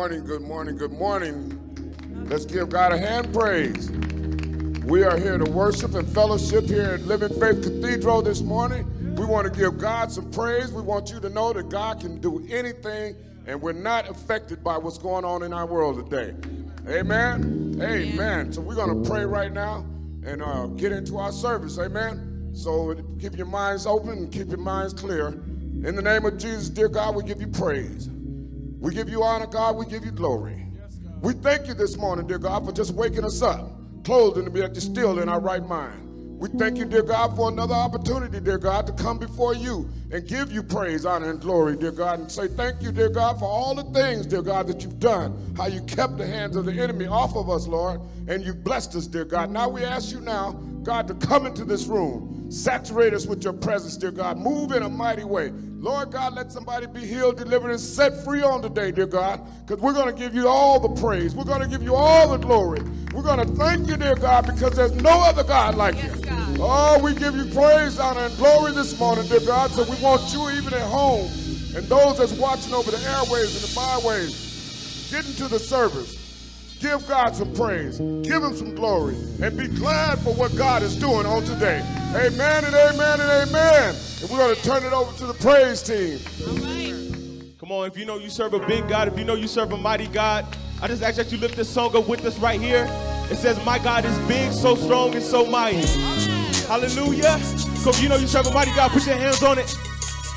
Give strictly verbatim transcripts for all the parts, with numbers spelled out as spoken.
morning, good morning, good morning. Let's give God a hand praise. We are here to worship and fellowship here at Living Faith Cathedral this morning. We want to give God some praise. We want you to know that God can do anything, and we're not affected by what's going on in our world today. Amen? Amen. So we're going to pray right now and uh, get into our service. Amen? So keep your minds open and keep your minds clear. In the name of Jesus, dear God, we give you praise. We give you honor, God. We give you glory. We thank you this morning, dear God, for just waking us up, clothed and to be still in our right mind. We thank you, dear God, for another opportunity, dear God, to come before you and give you praise, honor, and glory, dear God, and say thank you, dear God, for all the things, dear God, that you've done, how you kept the hands of the enemy off of us, Lord, and you blessed us, dear God. Now we ask you now, God, to come into this room, saturate us with your presence, dear God, move in a mighty way. Lord God, let somebody be healed, delivered, and set free on today, dear God, because we're going to give you all the praise. We're going to give you all the glory. We're going to thank you, dear God, because there's no other God like you. Oh, we give you praise, honor, and glory this morning, dear God, so we want you even at home and those that's watching over the airways and the byways, get into the service. Give God some praise. Give him some glory. And be glad for what God is doing on today. Amen and amen and amen. And we're going to turn it over to the praise team. All right. Come on, if you know you serve a big God, if you know you serve a mighty God, I just ask that you lift this song up with us right here. It says, my God is big, so strong, and so mighty. Right. Hallelujah. So if you know you serve a mighty God, put your hands on it.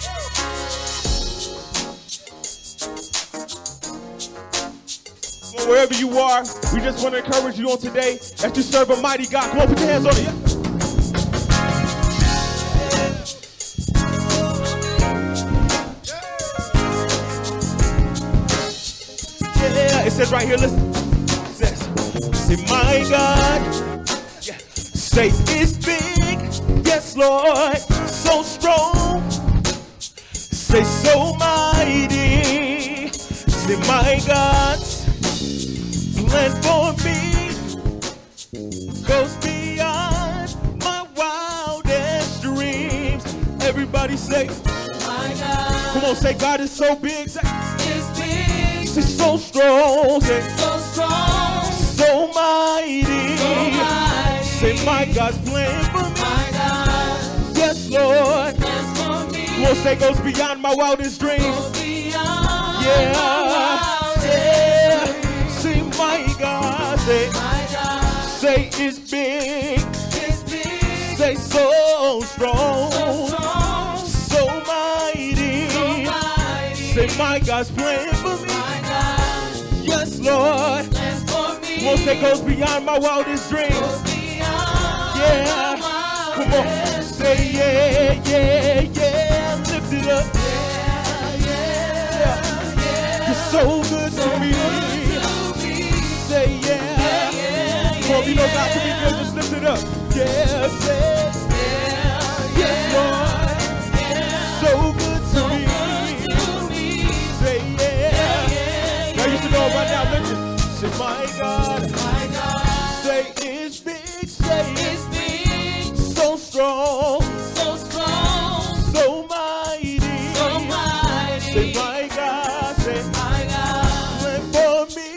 Wherever you are, we just want to encourage you on today that you serve a mighty God. Come on, put your hands on it. Yeah. Yeah. It says right here, listen. It says, say, my God, yeah. Say, it's big, yes, Lord, so strong. Say, so mighty. Say, my God, plan for me goes beyond my wildest dreams. Everybody say, my God. Come on, say, God is so big. Say, it's big. Say, so strong. Say, so strong. So mighty. So mighty. Say, my God's plan for me. My God. Yes, Lord. Yes, for me. Come on, say, goes beyond my wildest dreams. Goes beyond yeah. my wildest yeah. dreams. My God, say, my God, say it's big, it's big, say so strong, so, strong, so, mighty. so mighty, say my God's plan for me, my God, yes Lord, plans for me, come on, say goes beyond my wildest dreams, goes beyond yeah, my come on, say yeah, yeah, yeah, lift it up, yeah, yeah, yeah, yeah. You're so good so to me. Good. Say yeah, yeah, yeah, yeah. Come on, you know God to be good, just lift it up. Yeah, say yeah, yes, Lord, yeah. So good to so me. Good to me. Say yeah, yeah, yeah, now you should know right now, lift it. Say my God, my God. Say it's big, say it's big, so strong, so strong, so mighty, so mighty. Say my God, say my God, plan for me.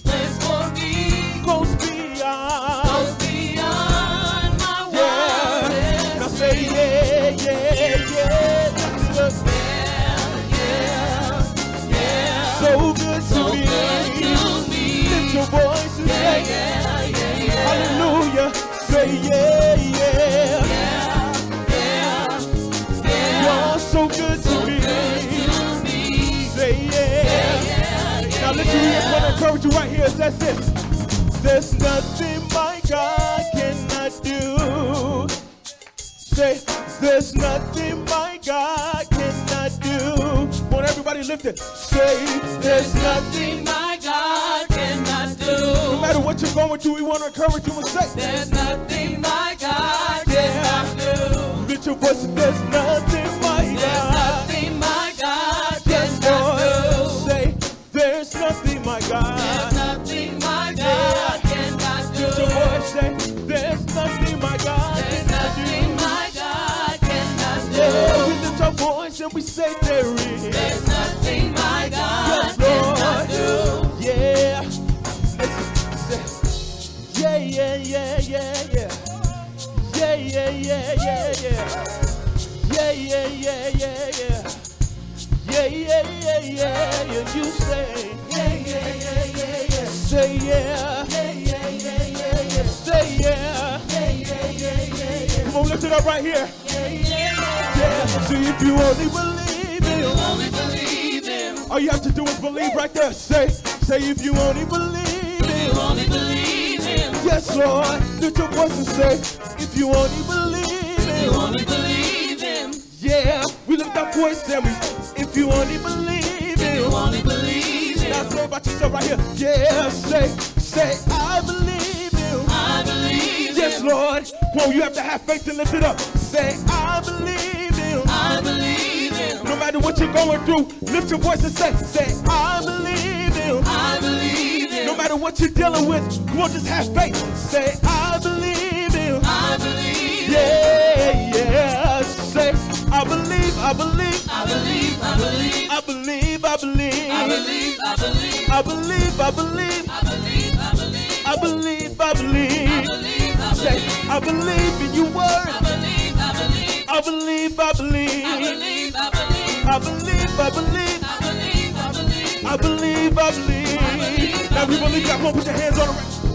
Goes beyond, goes beyond my yeah. Now say yeah, yeah, yeah, yeah, yeah, yeah. So good to so me. Good to me. Lift your voice and yeah, say yeah, yeah, yeah. Hallelujah. Say yeah, yeah, yeah, yeah, yeah. You're so good to so me. Good to me. Say yeah. Yeah, yeah, yeah. Now listen, we just want to encourage you right here. It says this. There's nothing my God cannot do. Say, there's nothing my God cannot do. Won't everybody lift it? Say, there's nothing my God cannot do. No matter what you're going through, we want to encourage you and say, there's nothing my God cannot do. Lift your voice and there's nothing my God. There's nothing my God cannot do. Say, there's nothing my God. There's nothing my God cannot do. Lift your voice, say, there's nothing my God. There's nothing my God cannot do. Yeah, we lift our voice and we say there is. There's nothing my God yes, cannot do. Yeah, yeah, yeah. Yeah, yeah, yeah, yeah, yeah. Yeah, yeah, yeah, yeah, yeah. You say, yeah, yeah, yeah, yeah, yeah. Say yeah. Yeah, yeah, yeah, yeah, yeah. Say yeah. Yeah, yeah, yeah, yeah, yeah. Come on, lift it up right here. Yeah, yeah, yeah. Yeah. See if you only believe him. You only believe him. All you have to do is believe right there. Say, say if you only believe him. You only believe him. Yes, Lord. Lift your voice and say, if you only believe him. You only believe him. Yeah. We lift our voice and we, if you only believe him. You only believe him. Now say about yourself right here. Yeah. Say, say, I believe him. I believe yes, him. Yes, Lord. Whoa, you have to have faith to lift it up. Say, I believe him. I believe him. No matter what you're going through, lift your voice and say, say, I believe him. I believe him. No matter what you're dealing with, come on, just have faith. Say, I believe him. I believe him. Yeah, yeah. Say, I believe, I believe. I believe, I believe. I believe, I believe. I believe, I believe. I believe, I believe. I believe, I believe. I believe, I believe. Say, I believe in your word. I believe, I believe. I believe, I believe. I believe, I believe. I believe, I believe. I believe, I believe. I believe, I believe. Now we believe that. Come on, put your hands on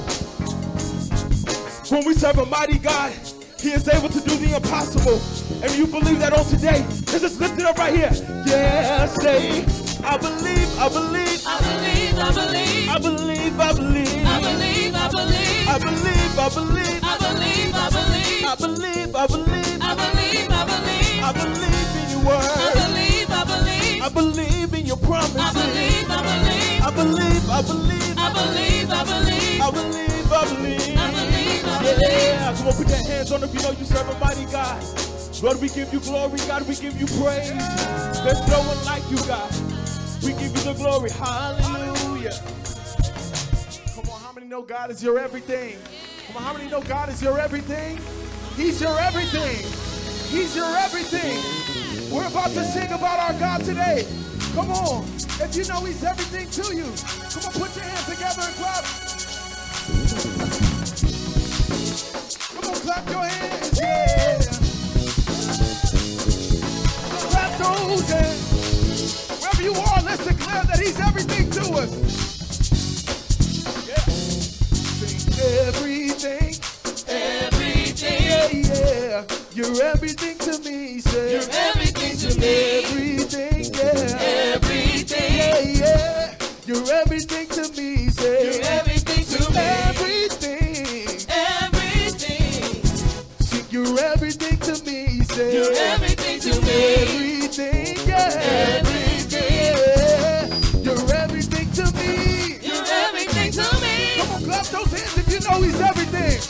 it. When we serve a mighty God, He is able to do the impossible. And you believe that on today, let's just lift it up right here. Yeah, say, I believe, I believe. I believe, I believe. I believe, I believe. I believe, I believe. I believe, I believe. I believe, I believe. I believe, I believe. I believe, I believe. I believe in your word. I believe, I believe. I believe in your promises. I believe, I believe. I believe, I believe. I believe, I believe. I believe, I believe. I believe, I believe. Yeah, come on, put your hands on it if you know you serve a mighty God. Lord, we give you glory, God, we give you praise. There's no one like you, God. We give you the glory, hallelujah. Come on, how many know God is your everything? Come on, how many know God is your everything? He's your everything. He's your everything. We're about to sing about our God today. Come on, if you know He's everything to you, come on, put your hands together and clap. Come on, clap your hands, yeah. Clap those hands. Wherever you are, let's declare that He's everything to us. Yeah. Sing everything. Everything. Yeah, yeah. You're everything to me, say. You're everything to me. Everything, yeah. Everything. Yeah, yeah. You're everything to me, say. You're everything to me. Everything. Everything. Sing, you're everything to me, say. You're everything to me. Everything, yeah. Everything. Yeah. You're everything to me. You're everything to me. Come on, clap those hands if you know He's everything.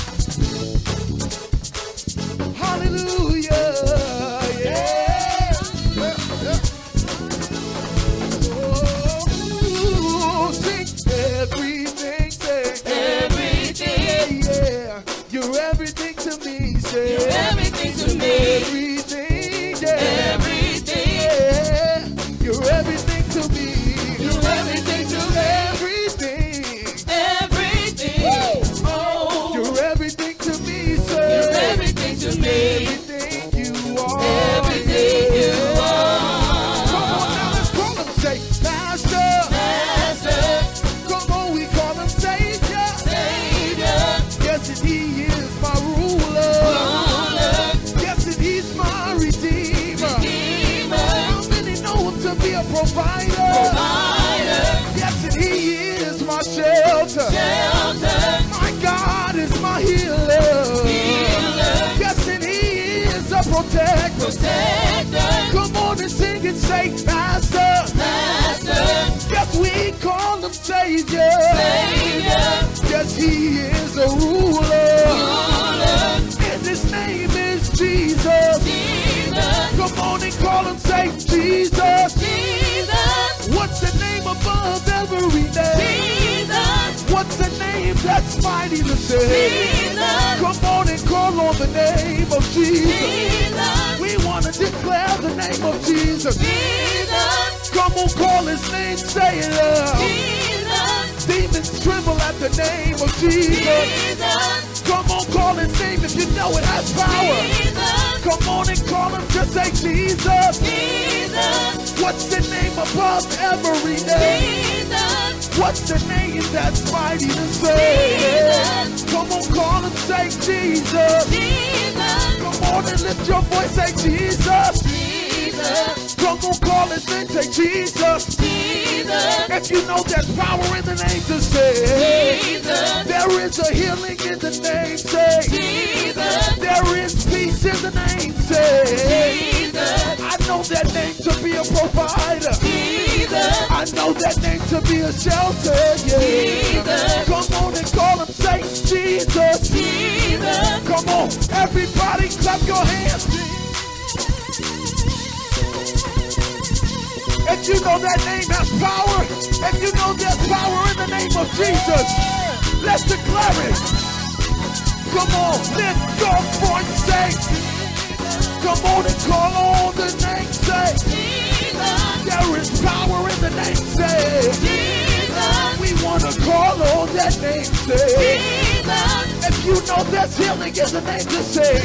Hallelujah. Yeah. Yeah. Yeah. Oh, sing everything, say. Everything. Yeah, yeah. You're everything to me, say. You're everything to me. Everything, yeah. Everything. Yeah. You're everything to me. You're everything to me. Everything. Everything. Woo. Oh. You're everything to me, say. You're everything to me. Everything you are. Everything you are. Come on now, let's call Him, say, Master. Master. Come on, we call Him Savior. Savior. Yes, and He is my ruler. Ruler. Yes, and He's my Redeemer. Redeemer. How many know Him to be a provider? Provider. Yes, and He is my shelter. Shelter. My God is my healer. Healer. Yes, and He is a protector. Protector. Come on and sing and say, Master. Master. Yes, we call Him Savior. Savior. Yes, He is a ruler. Ruler. And His name is Jesus. Jesus. Come on and call Him, say, Jesus. Jesus. What's the name above every name? Jesus. What's the name that's mighty to save? Jesus. Come on and call on the name of Jesus. Jesus. We want to declare the name of Jesus. Jesus. Come on, call His name, say it out. Jesus. Demons tremble at at the name of Jesus. Jesus. Come on, call his name if you know it has power. Jesus. Come on and call him, just say Jesus. Jesus. What's the name above every name? Jesus. What's the name that's mighty to save? Jesus. Come on, call him, say Jesus. Jesus. Come on and lift your voice, say Jesus. Jesus. Come on, call his name, say Jesus. Jesus. If you know there's power in the name to save, Jesus. there is a healing in the name, say Jesus. there is peace in the name, say Jesus. I know that name to be a provider. Jesus. I know that name to be a shelter, yeah. Jesus. Come on and call him, say Jesus. Jesus. Come on, everybody clap your hands. If you know that name has power, if you know there's power in the name of Jesus, let's declare it. Come on, lift your voice, say. Come on and call on the name, say. There is power in the name, say. We want to call on that name, say. If you know there's healing in the name, just say.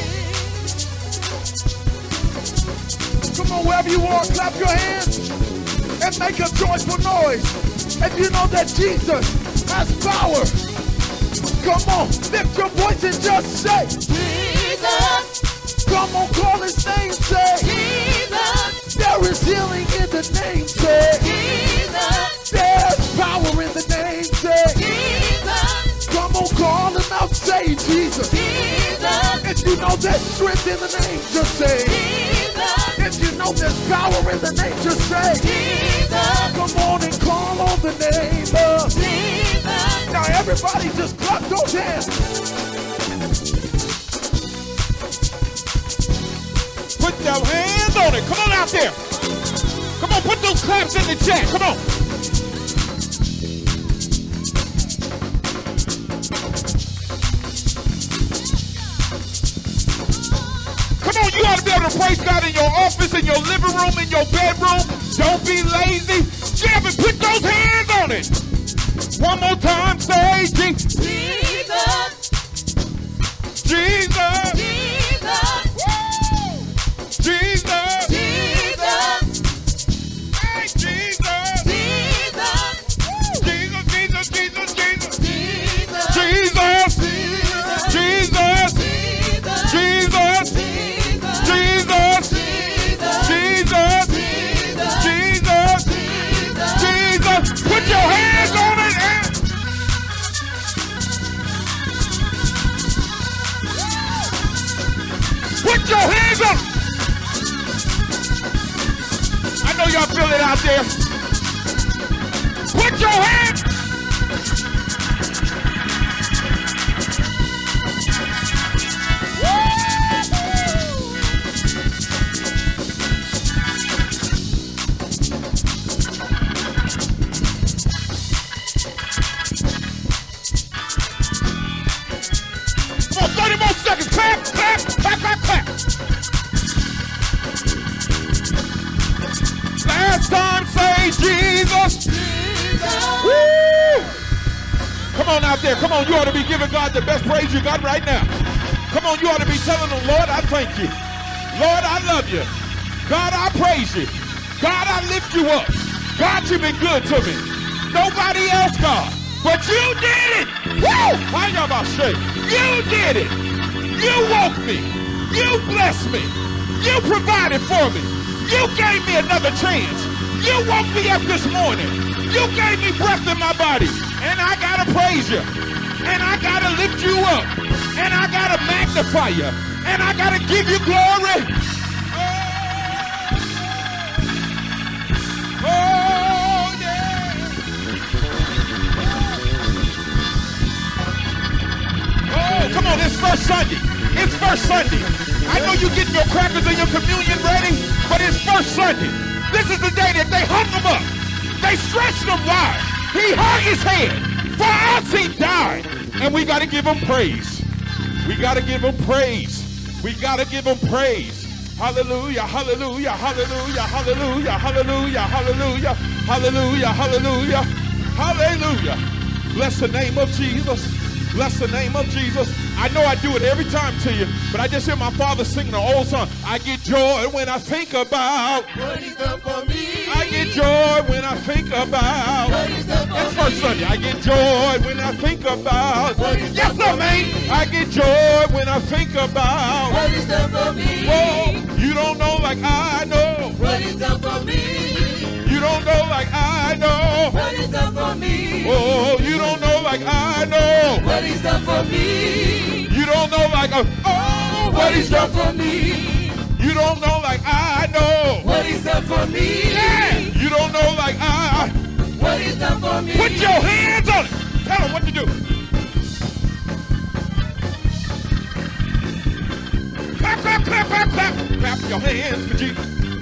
Come on, wherever you are, clap your hands and make a joyful noise. If you know that Jesus has power, come on, lift your voice and just say, Jesus. Come on, call his name, say, Jesus. there is healing in the name, say, Jesus. there's power in the name, say, Jesus. come on, call him out, say Jesus. Jesus. If you know there's strength in the name, just say. Jesus. If you know there's power in the name, just say. Jesus. Come on and call on the name of Jesus. Now everybody just clap those hands. Put your hands on it. Come on out there. Come on, put those claps in the chat. Come on. Come on, you ought to be able to praise God in your office, in your living room, in your bedroom. Don't be lazy. Jab and put those hands on it. One more time, say Jesus. Jesus. Jesus. Jesus. Woo! Jesus. Jesus. Hey, Jesus. Jesus. Jesus, Jesus, Jesus, Jesus. Jesus. Jesus. Jesus. Jesus. Jesus. Jesus. Jesus. Jesus. Jesus. Put your hands on it. And put your hands on. I know y'all feel it out there. Put your hands. Come on, thirty more seconds. Clap, clap, clap, clap, clap. Last time, say Jesus. Woo! Come on out there. Come on, you ought to be giving God the best praise you got right now. Come on, you ought to be telling him, Lord, I thank you. Lord, I love you. God, I praise you. God, I lift you up. God, you've been good to me. Nobody else, God. But you did it. Woo! How y'all about to say? You did it. You woke me. You blessed me. You provided for me. You gave me another chance. You woke me up this morning. You gave me breath in my body. And I gotta praise you. And I gotta lift you up. And I gotta magnify you. And I gotta give you glory. Oh, oh yeah. Oh, come on, it's first Sunday. It's first Sunday. I know you're getting your crackers and your communion ready, but it's first Sunday. This is the day that they hung him up. They stretched him wide. He hung his head. For us he died. And we got to give him praise. We got to give him praise. We got to give him praise. Hallelujah, hallelujah, hallelujah, hallelujah, hallelujah, hallelujah, hallelujah, hallelujah, hallelujah. Bless the name of Jesus. Bless the name of Jesus. I know I do it every time to you, but I just hear my father singing an old song. I get joy when I think about What he's done for me. I get joy when I think about What he's done for It's first me. Sunday. I get joy when I think about What he's Yes, done sir, for man. me. I get joy when I think about What he's done for me. Whoa, you don't know like I know. What he's done for me. You don't know like I know. What he's done for me. Oh, you don't know like I know. What he's done for me. You don't know like uh, oh, what he's done for me. You don't know like I know. What he's done for me. Yeah. You don't know like I. What he's done for me. Put your hands on it. Tell them what to do. Clap, clap, clap, clap, clap. Clap your hands for Jesus.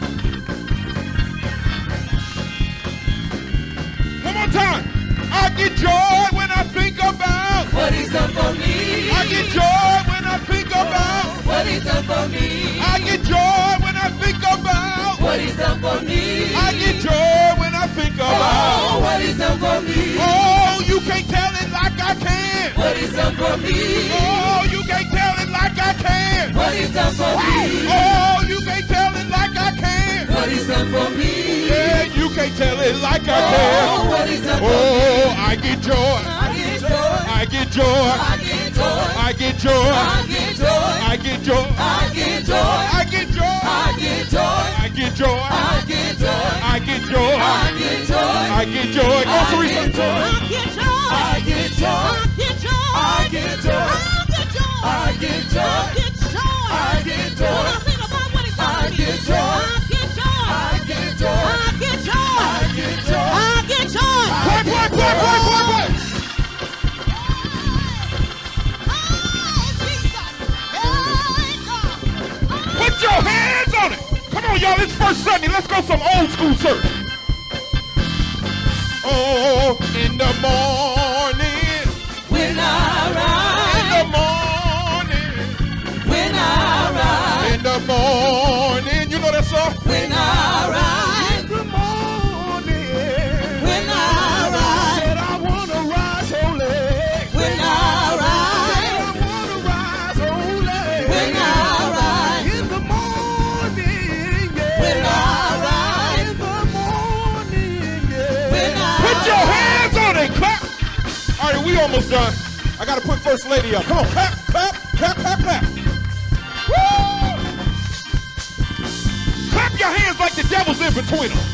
One more time. I get joy when I think about what he's done for me. I get joy when I think about what he's done for me. I get joy when I think about what he's done for me. I get joy when I think about oh, what he's done for me. Oh, you can't tell it like I can. What he's done for me. Oh, you can't tell it like I can. What he's done for me. Oh, you can't tell it like I can. What he's done for me. Yeah, you can't tell it like I can. Oh, what he's done for oh, me. I get joy. I get joy. I get joy. I get joy. I get joy. I get joy. I get joy. I get joy. I get joy. I get joy. I get joy. I get joy. I get joy. I get joy. I get joy. Go, Teresa. I get joy. I get joy. I get joy. I get joy. I get joy. I get joy. I get joy. I get joy. I get joy. I get joy. I get joy. I get joy. Play, play, play, play, play, play. Put your hands on it. Come on, y'all. It's first Sunday. Let's go some old school church. Oh, in the morning. When I In rise. the morning. When I rise. In the morning. You know that song? When I rise. In the morning. When I rise. Said I wanna rise holy. When I rise. I wanna rise holy. When I rise. In the morning, yeah. When I rise. In the morning, yeah. When I Put your hands on it, clap. All right, we almost done. I gotta put First Lady up. Come on, clap, clap, clap, clap, clap. Woo! Clap your hands like the devil's in between them.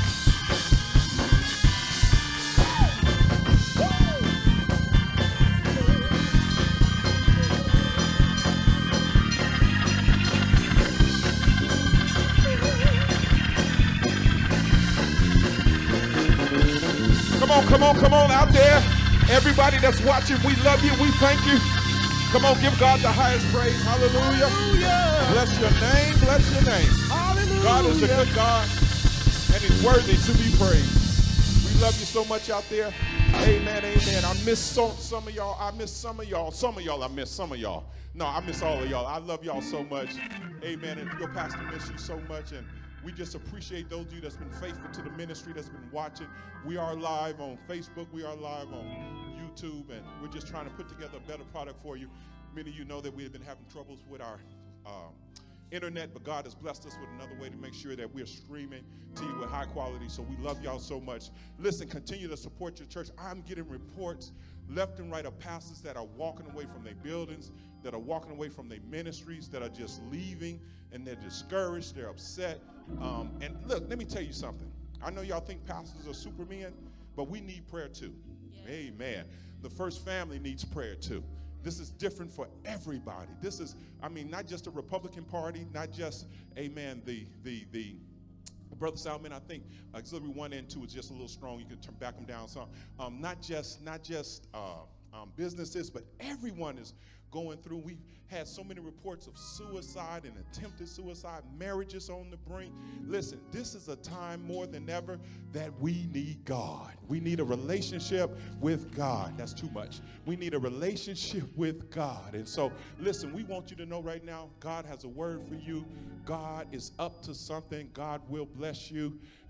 Come on, come on, come on out there. Everybody that's watching, we love you. We thank you. Come on, give God the highest praise. Hallelujah. Hallelujah. Bless your name. Bless your name. Hallelujah. God is a good God, and He's worthy to be praised. We love you so much out there. Amen, amen. I miss so, some of y'all. I miss some of y'all. Some of y'all, I miss some of y'all. No, I miss all of y'all. I love y'all so much. Amen. And your pastor miss you so much. And we just appreciate those of you that's been faithful to the ministry, that's been watching. We are live on Facebook. We are live on YouTube. And we're just trying to put together a better product for you. Many of you know that we have been having troubles with our um, internet, but God has blessed us with another way to make sure that we're streaming to you with high quality. So we love y'all so much. Listen, continue to support your church. I'm getting reports left and right of pastors that are walking away from their buildings, that are walking away from their ministries, that are just leaving, and they're discouraged, they're upset. Um, and look, let me tell you something. I know y'all think pastors are supermen, but we need prayer too. Yeah. Amen. The First Family needs prayer too. This is different for everybody. This is, I mean, not just the Republican Party, not just, amen, the, the, the, Brother Salman, I think auxiliary one and two is just a little strong. You can turn, back them down some. Um, not just, not just uh, um, businesses, but everyone is going through. We've had so many reports of suicide and attempted suicide, marriages on the brink. Listen, this is a time more than ever that we need God. We need a relationship with God. That's too much. We need a relationship with God. And so, listen, we want you to know right now, God has a word for you. God is up to something. God will bless you.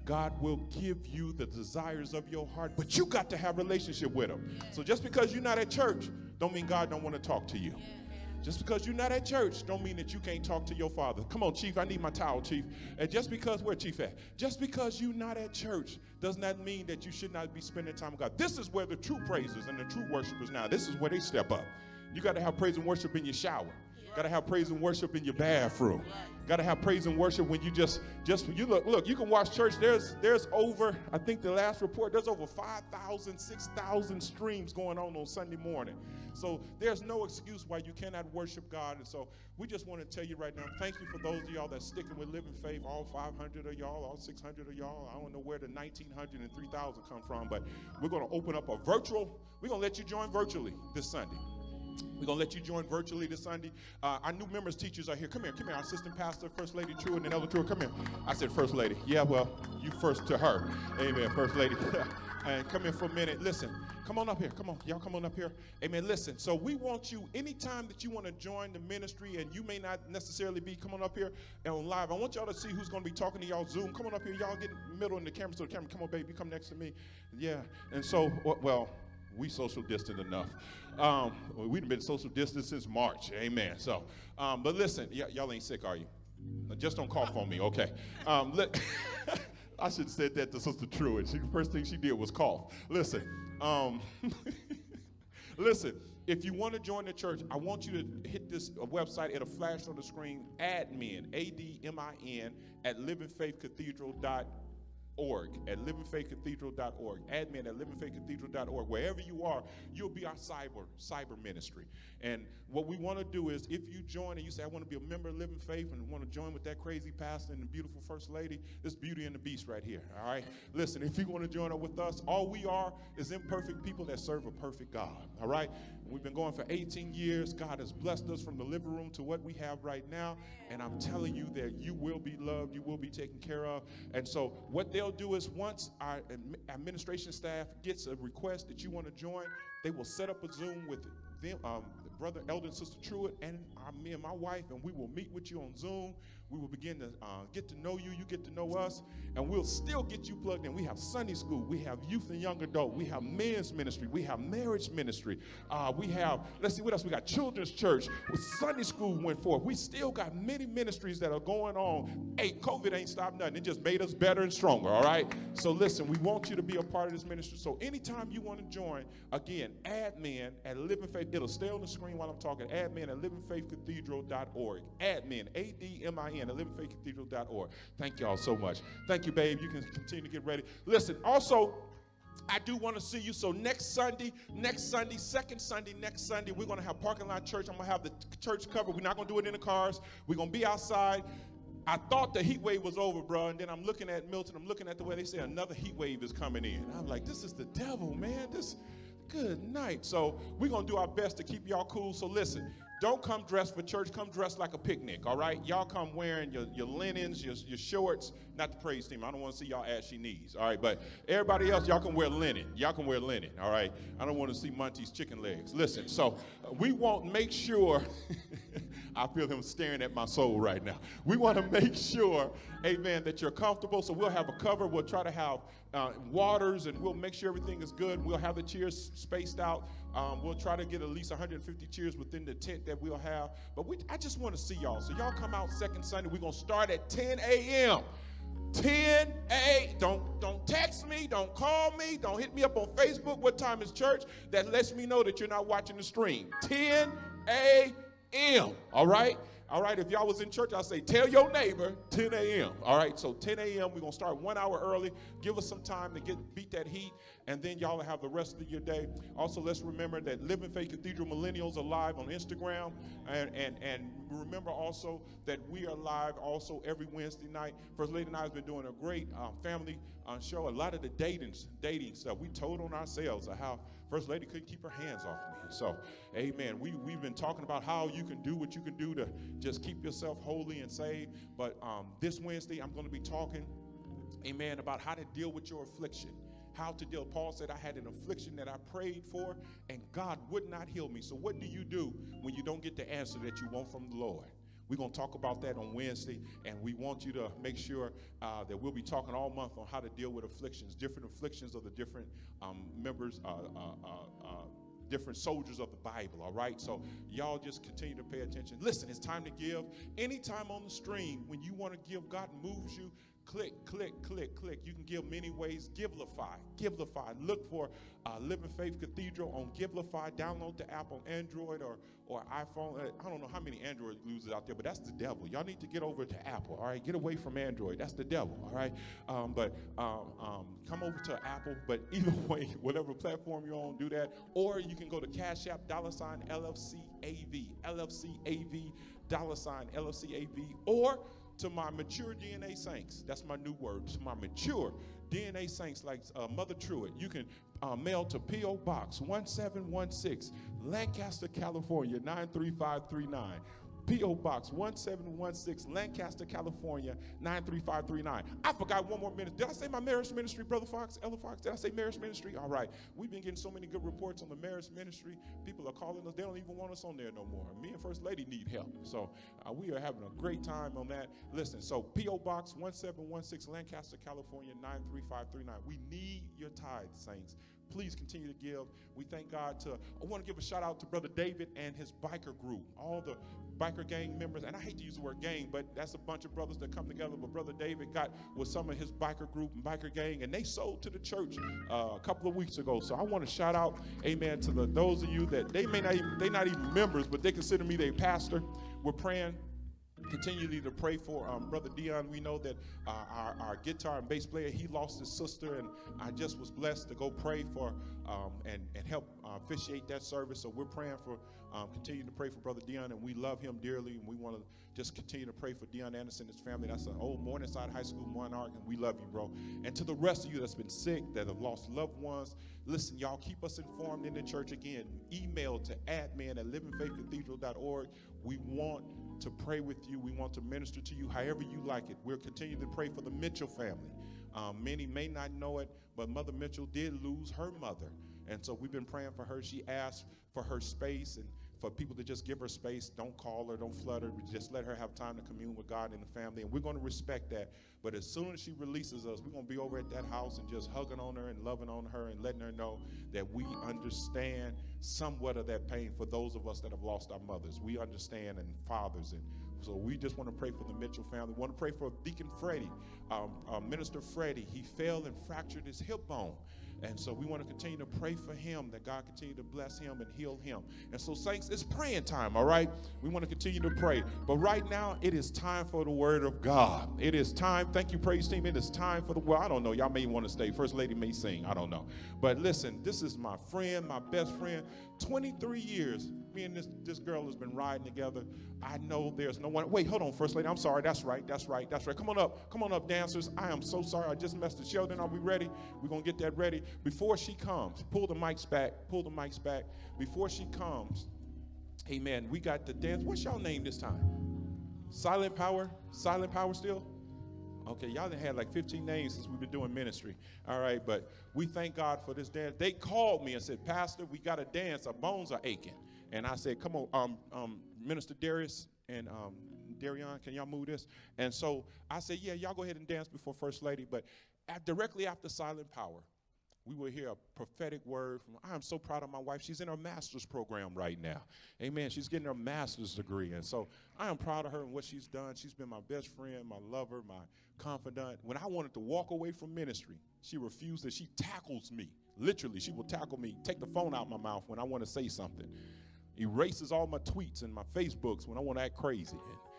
God will give you the desires of your heart, but you got to have a relationship with him. So just because you're not at church, don't mean God don't want to talk to you. Just because you're not at church don't mean that you can't talk to your father. Come on, Chief, I need my towel, Chief. And just because, where Chief at? Just because you're not at church does not mean that you should not be spending time with God. This is where the true praisers and the true worshipers now, this is where they step up. You got to have praise and worship in your shower. Got to have praise and worship in your bathroom. Got to have praise and worship when you just, just you look, look, you can watch church. There's, there's over, I think the last report, there's over five thousand, six thousand streams going on on Sunday morning. So there's no excuse why you cannot worship God. And so we just want to tell you right now, thank you for those of y'all that's sticking with Living Faith, all five hundred of y'all, all six hundred of y'all. I don't know where the nineteen hundred and three thousand come from, but we're going to open up a virtual, we're going to let you join virtually this Sunday. We're going to let you join virtually this Sunday. Uh, our new members teachers are here. Come here. Come here. Our assistant pastor, First Lady Truett, and Elder Truett. Come here. I said First Lady. Yeah, well, you first to her. Amen, First Lady. And come here for a minute. Listen. Come on up here. Come on. Y'all come on up here. Amen. Listen. So we want you, anytime that you want to join the ministry, and you may not necessarily be, come on up here and on live. I want y'all to see who's going to be talking to y'all Zoom. Come on up here. Y'all get in the middle in the camera. So the camera, come on, baby. Come next to me. Yeah. And so, well, we social distant enough. Um, we've been social distant since March. Amen. So, um, but listen, y- y'all ain't sick, are you? Just don't cough on me, okay? Um, let, I should have said that to Sister Truett. She, the first thing she did was cough. Listen, um, listen. If you want to join the church, I want you to hit this uh, website. It'll flash on the screen. Admin, A D M I N, at living faith cathedral dot org, at living faith cathedral dot org, admin at living faith cathedral dot org. Wherever you are, you'll be our cyber cyber ministry. And what we want to do is, if you join and you say, I want to be a member of Living Faith and want to join with that crazy pastor and the beautiful First Lady, this Beauty and the Beast right here, all right? Listen, if you want to join up with us, all we are is imperfect people that serve a perfect God, all right? We've been going for eighteen years. God has blessed us from the living room to what we have right now. And I'm telling you that you will be loved, you will be taken care of. And so what they'll do is, once our administration staff gets a request that you want to join, they will set up a Zoom with them, um, Brother Elder and Sister Truett, and uh, me and my wife, and we will meet with you on Zoom. We will begin to uh, get to know you, you get to know us, and we'll still get you plugged in. We have Sunday school, we have youth and young adult, we have men's ministry, we have marriage ministry, uh, we have, let's see what else, we got children's church, with Sunday school went forth. We still got many ministries that are going on. Hey, COVID ain't stopped nothing, it just made us better and stronger, all right? So listen, we want you to be a part of this ministry. So anytime you want to join, again, admin at Living Faith, it'll stay on the screen while I'm talking, admin at living faith cathedral dot org, admin, A D M I N, at living faith cathedral dot org. Thank y'all so much. Thank you, babe. You can continue to get ready. Listen, also, I do want to see you. So next Sunday, next Sunday, second Sunday, next Sunday, we're going to have parking lot church. I'm going to have the church covered. We're not going to do it in the cars. We're going to be outside. I thought the heat wave was over, bro, and then I'm looking at Milton. I'm looking at the way they say another heat wave is coming in. I'm like, this is the devil, man. This, good night. So we're going to do our best to keep y'all cool. So listen, don't come dressed for church. Come dressed like a picnic, all right? Y'all come wearing your, your linens, your, your shorts. Not the praise team. I don't want to see y'all ashy knees, all right? But everybody else, y'all can wear linen. Y'all can wear linen, all right? I don't want to see Monty's chicken legs. Listen, so uh, we want to make sure, I feel him staring at my soul right now. We want to make sure, amen, that you're comfortable. So we'll have a cover. We'll try to have uh, waters, and we'll make sure everything is good. We'll have the chairs spaced out. Um, we'll try to get at least one hundred fifty chairs within the tent that we'll have. But we, I just want to see y'all. So y'all come out second Sunday. We're going to start at ten a.m. ten a.m. Don't, don't text me. Don't call me. Don't hit me up on Facebook. What time is church? That lets me know that you're not watching the stream. ten a.m. All right? All right, if y'all was in church, I'll say, tell your neighbor, ten a.m. All right, so ten a.m., we're going to start one hour early. Give us some time to get beat that heat, and then y'all will have the rest of your day. Also, let's remember that Living Faith Cathedral Millennials are live on Instagram, and, and, and remember also that we are live also every Wednesday night. First Lady and I have been doing a great um, family uh, show. A lot of the dating, dating stuff, we told on ourselves of how First Lady couldn't keep her hands off me. So, amen. We, we've been talking about how you can do what you can do to just keep yourself holy and saved. But um, this Wednesday, I'm going to be talking, amen, about how to deal with your affliction. How to deal. Paul said, I had an affliction that I prayed for, and God would not heal me. So what do you do when you don't get the answer that you want from the Lord? We're going to talk about that on Wednesday, and we want you to make sure uh, that we'll be talking all month on how to deal with afflictions, different afflictions of the different um, members, uh, uh, uh, uh, different soldiers of the Bible, all right? So y'all just continue to pay attention. Listen, it's time to give. Anytime on the stream, when you want to give, God moves you, click, click, click, click. You can give many ways. Givelify, Givelify. Look for uh, Living Faith Cathedral on Givelify. Download the app on Android or, or iPhone. I don't know how many Android users out there, but that's the devil. Y'all need to get over to Apple, all right? Get away from Android. That's the devil, all right? Um, but um, um, come over to Apple. But either way, whatever platform you're on, do that. Or you can go to Cash App, dollar sign L F C A V, L F C A V, dollar sign L F C A V, or to my mature D N A saints. That's my new word. To my mature D N A saints like uh, Mother Truett. You can uh, mail to P O Box one seven one six, Lancaster, California, nine three five three nine. P O Box one seven one six, Lancaster, California, nine three five three nine. I forgot one more minute. Did I say my marriage ministry, Brother Fox, Ella Fox? Did I say marriage ministry? All right. We've been getting so many good reports on the marriage ministry. People are calling us. They don't even want us on there no more. Me and First Lady need help. So uh, we are having a great time on that. Listen, so P O Box one seven one six, Lancaster, California, nine three five three nine. We need your tithes, saints. Please continue to give. We thank God to, I want to give a shout out to Brother David and his biker group, all the biker gang members, and I hate to use the word gang, but that's a bunch of brothers that come together. But Brother David got with some of his biker group and biker gang, and they sold to the church uh, a couple of weeks ago. So I want to shout out, amen, to the, those of you that they may not even, they not even members, but they consider me their pastor. We're praying continually to pray for um, Brother Dion. We know that uh, our, our guitar and bass player, he lost his sister, and I just was blessed to go pray for um, and, and help uh, officiate that service. So we're praying for, um, continue to pray for Brother Dion, and we love him dearly, and we want to just continue to pray for Dion Anderson and his family. That's an old Morningside High School monarch, and we love you, bro. And to the rest of you that's been sick, that have lost loved ones, listen, y'all, keep us informed in the church. Again, email to admin at living faith cathedral dot org. We want to pray with you. We want to minister to you however you like it. We'll continue to pray for the Mitchell family. Um, many may not know it, but Mother Mitchell did lose her mother. And so we've been praying for her. She asked for her space and for people to just give her space. Don't call her, don't flood her. Just let her have time to commune with God and the family. And we're going to respect that. But as soon as she releases us, we're going to be over at that house and just hugging on her and loving on her and letting her know that we understand somewhat of that pain for those of us that have lost our mothers. We understand, and fathers. And so we just want to pray for the Mitchell family. We want to pray for Deacon Freddie, um, uh, Minister Freddie. He fell and fractured his hip bone. And so we want to continue to pray for him, that God continue to bless him and heal him. And so, saints, it's praying time, all right? We want to continue to pray. But right now, it is time for the word of God. It is time. Thank you, praise team. It is time for the word. I don't know. Y'all may want to stay. First Lady may sing. I don't know. But listen, this is my friend, my best friend. twenty-three years, me and this, this girl has been riding together. I know there's no one. Wait, hold on, First Lady. I'm sorry. That's right. That's right. That's right. Come on up. Come on up, dancers. I am so sorry. I just messed the Sheldon. Are we ready? We're going to get that ready. Before she comes, pull the mics back. Pull the mics back. Before she comes, amen, we got the dance. What's y'all name this time? Silent Power? Silent Power still? Okay, y'all done had like fifteen names since we've been doing ministry. All right, but we thank God for this dance. They called me and said, Pastor, we got to dance. Our bones are aching. And I said, come on, um, um, Minister Darius and um, Darion, can y'all move this? And so I said, yeah, y'all go ahead and dance before First Lady. But at, directly after Silent Power, we will hear a prophetic word from, I am so proud of my wife. She's in her master's program right now. Amen. She's getting her master's degree. And so I am proud of her and what she's done. She's been my best friend, my lover, my confidant. When I wanted to walk away from ministry, she refused it. She tackles me. Literally, she will tackle me, take the phone out of my mouth when I want to say something. Erases all my tweets and my Facebooks when I want to act crazy.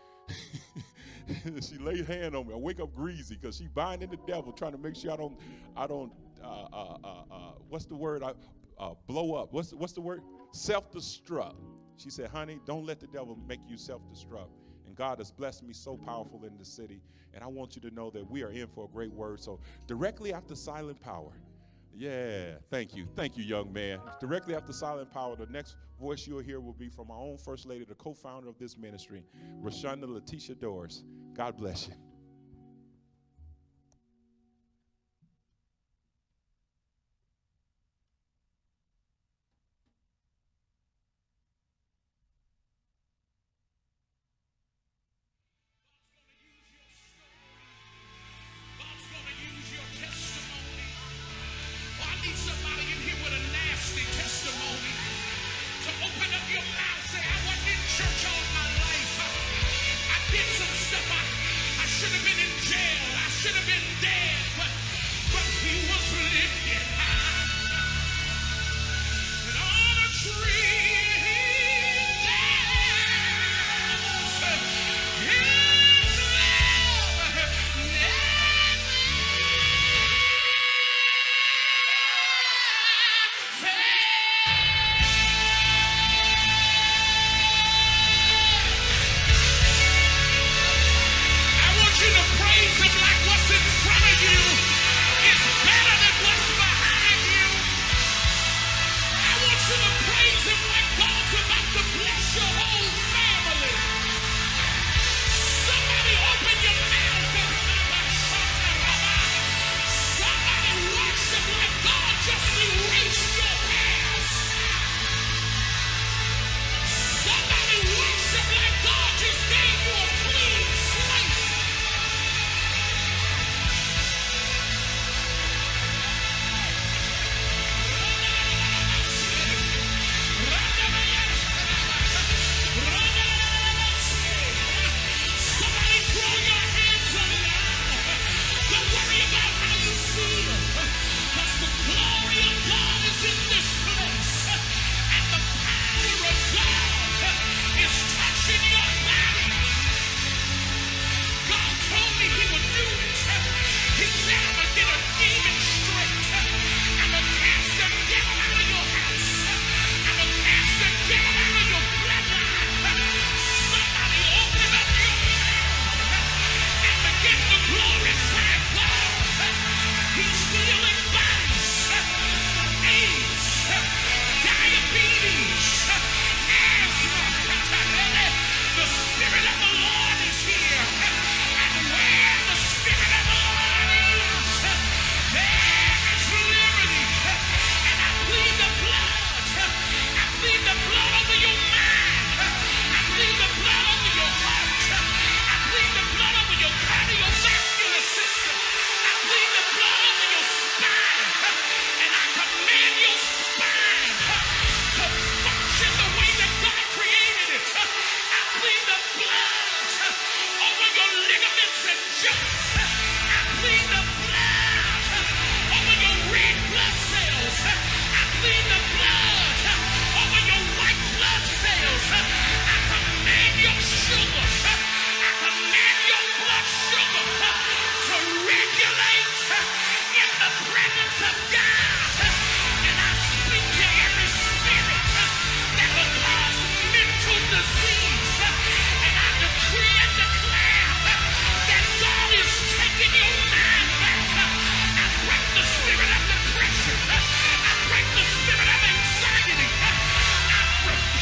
She laid a hand on me. I wake up greasy because she binding the devil, trying to make sure I don't, I don't, uh, uh, uh, uh, what's the word? I, uh, blow up. What's, what's the word? Self-destruct. She said, honey, don't let the devil make you self-destruct. And God has blessed me so powerful in the city. And I want you to know that we are in for a great word. So directly after Silent Power, yeah, thank you. Thank you, young man. Directly after Silent Power, the next voice you'll hear will be from our own First Lady, the co-founder of this ministry, Rashonda Letitia Doris. God bless you.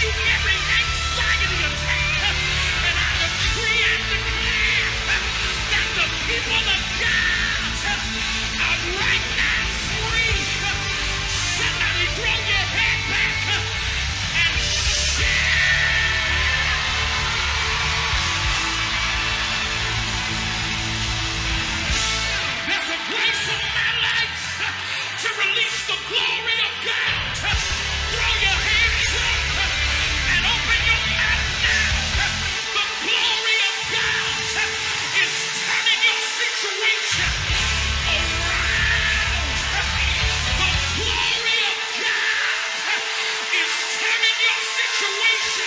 you every anxiety attack. And I decree and declare that the people of God are right now free. Somebody throw your head back and shout. There's a grace on my life to release the glory of God. Throw your hands up and open your mouth now. The glory of God is turning your situation around. The glory of God is turning your situation.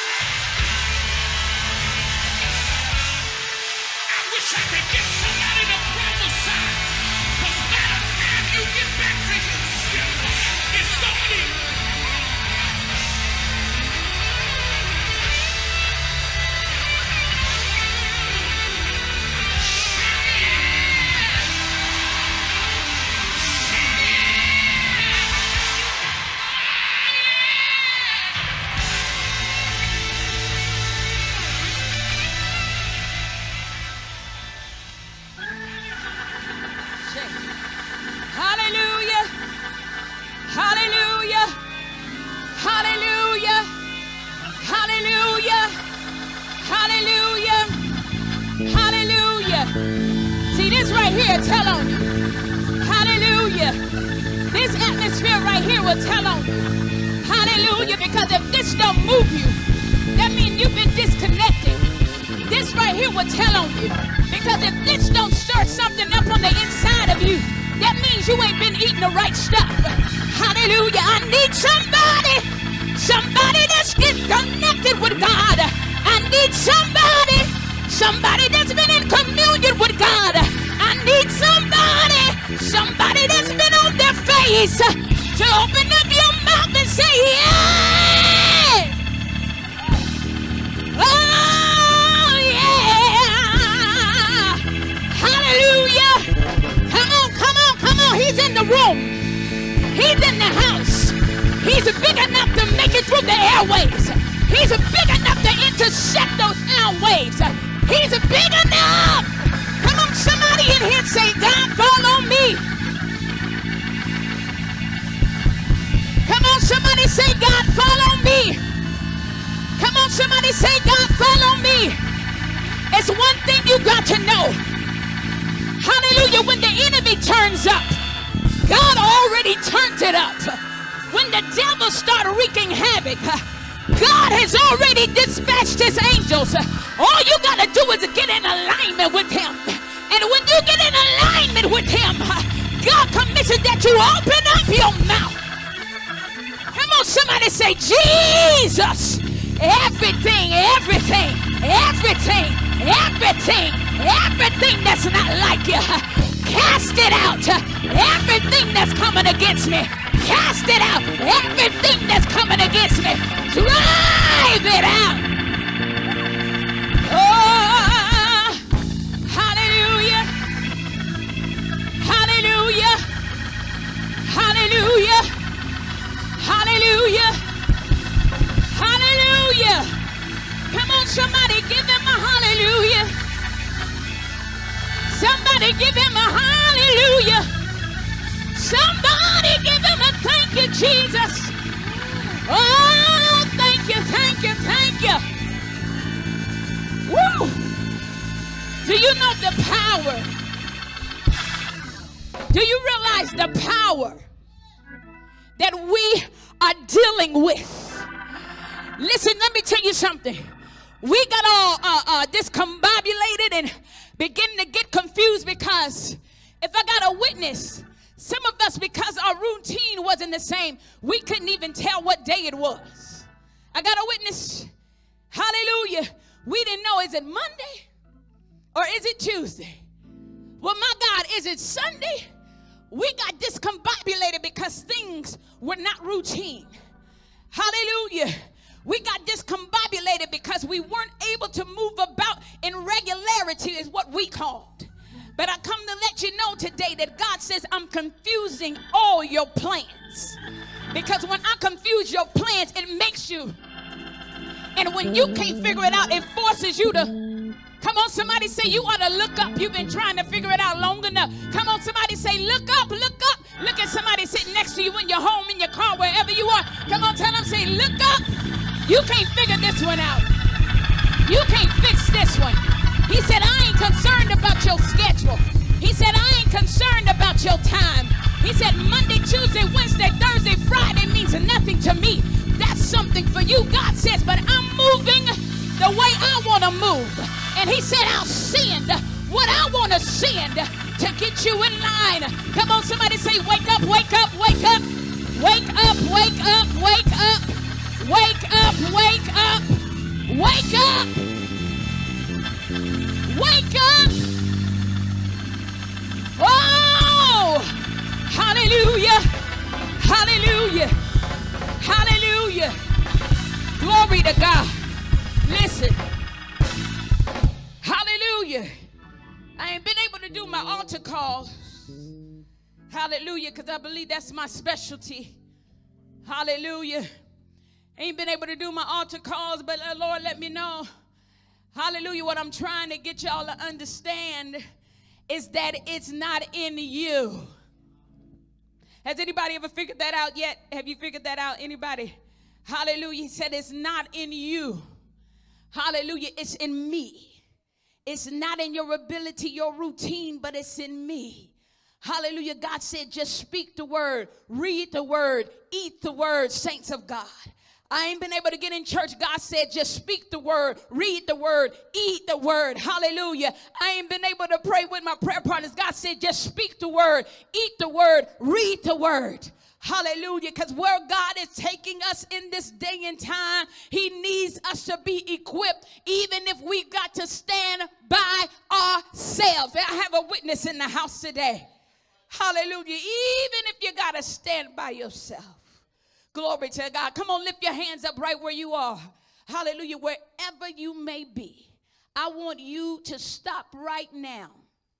I wish I could get somebody to prophesy, because by the time you get back to Houston, it's gonna be. Hallelujah. Hallelujah. Hallelujah. Hallelujah. Hallelujah. Hallelujah. See, this right here tell on you. Hallelujah. This atmosphere right here will tell on you. Hallelujah. Because if this don't move you, that means you've been disconnected. This right here will tell on you. Because if this don't stir something up on the inside of you, that means you ain't been eating the right stuff. Hallelujah. I need somebody, somebody that's been connected with God. I need somebody, somebody that's been in communion with God. I need somebody, somebody that's been on their face to open up your mouth and say, yeah. Oh, yeah. Hallelujah. Come on, come on, come on. He's in the room. He's in the house. He's big enough to make it through the airwaves. He's big enough to intercept those airwaves. He's big enough. Come on, somebody in here say, God, fall on me. Come on, somebody say, God, fall on me. Come on, somebody say, God, fall on me. It's one thing you got to know. Hallelujah. When the enemy turns up, God already turned it up. When the devil started wreaking havoc, God has already dispatched his angels. All you got to do is get in alignment with him. And when you get in alignment with him, God commissioned that you open up your mouth. Come on, somebody say, Jesus. Everything, everything, everything, everything, everything that's not like you, cast it out. Everything that's coming against me, cast it out. Everything that's coming against me, drive it out. Oh, hallelujah, hallelujah, hallelujah, hallelujah. Hallelujah. Come on, somebody give him a hallelujah. Somebody give him a hallelujah. Somebody give him a thank you, Jesus. Oh, thank you, thank you, thank you. Woo. Do you know the power? Do you realize the power that we are dealing with? Listen, let me tell you something. We got all uh, uh, discombobulated and begin to get confused because if I got a witness, some of us, because our routine wasn't the same, we couldn't even tell what day it was. I got a witness. Hallelujah. We didn't know, is it Monday or is it Tuesday? Well, my God, is it Sunday? We got discombobulated because things were not routine. Hallelujah. We got discombobulated because we weren't able to move about in regularity is what we called. But I come to let you know today that God says I'm confusing all your plans. Because when I confuse your plans, it makes you And when you can't figure it out, it forces you to. Come on, somebody say you ought to look up. You've been trying to figure it out long enough. Come on, somebody say look up, look up. Look at somebody sitting next to you in your home, in your car, wherever you are. Come on, tell them, say look up. You can't figure this one out. You can't fix this one. He said, I ain't concerned about your schedule. He said, I ain't concerned about your time. He said, Monday, Tuesday, Wednesday, Thursday, Friday means nothing to me. That's something for you. God says, but I'm moving the way I want to move. And he said, I'll send what I want to send to get you in line. Come on, somebody say, wake up, wake up, wake up. Wake up, wake up, wake up. Wake up, wake up. Wake up. Wake up. Oh, hallelujah. Hallelujah. Hallelujah. Glory to God. Listen. Hallelujah. I ain't been able to do my altar call. Hallelujah, because I believe that's my specialty. Hallelujah. Ain't been able to do my altar calls, but uh, Lord, let me know. Hallelujah. What I'm trying to get y'all to understand is that it's not in you. Has anybody ever figured that out yet? Have you figured that out? Anybody? Hallelujah. He said it's not in you. Hallelujah. It's in me. It's not in your ability, your routine, but it's in me. Hallelujah. God said, just speak the word, read the word, eat the word, saints of God. I ain't been able to get in church. God said, just speak the word, read the word, eat the word. Hallelujah. I ain't been able to pray with my prayer partners. God said, just speak the word, eat the word, read the word. Hallelujah. Because where God is taking us in this day and time, he needs us to be equipped, even if we got to stand by ourselves. I have a witness in the house today. Hallelujah. Even if you got to stand by yourself. Glory to God. Come on, lift your hands up right where you are. Hallelujah. Wherever you may be, I want you to stop right now.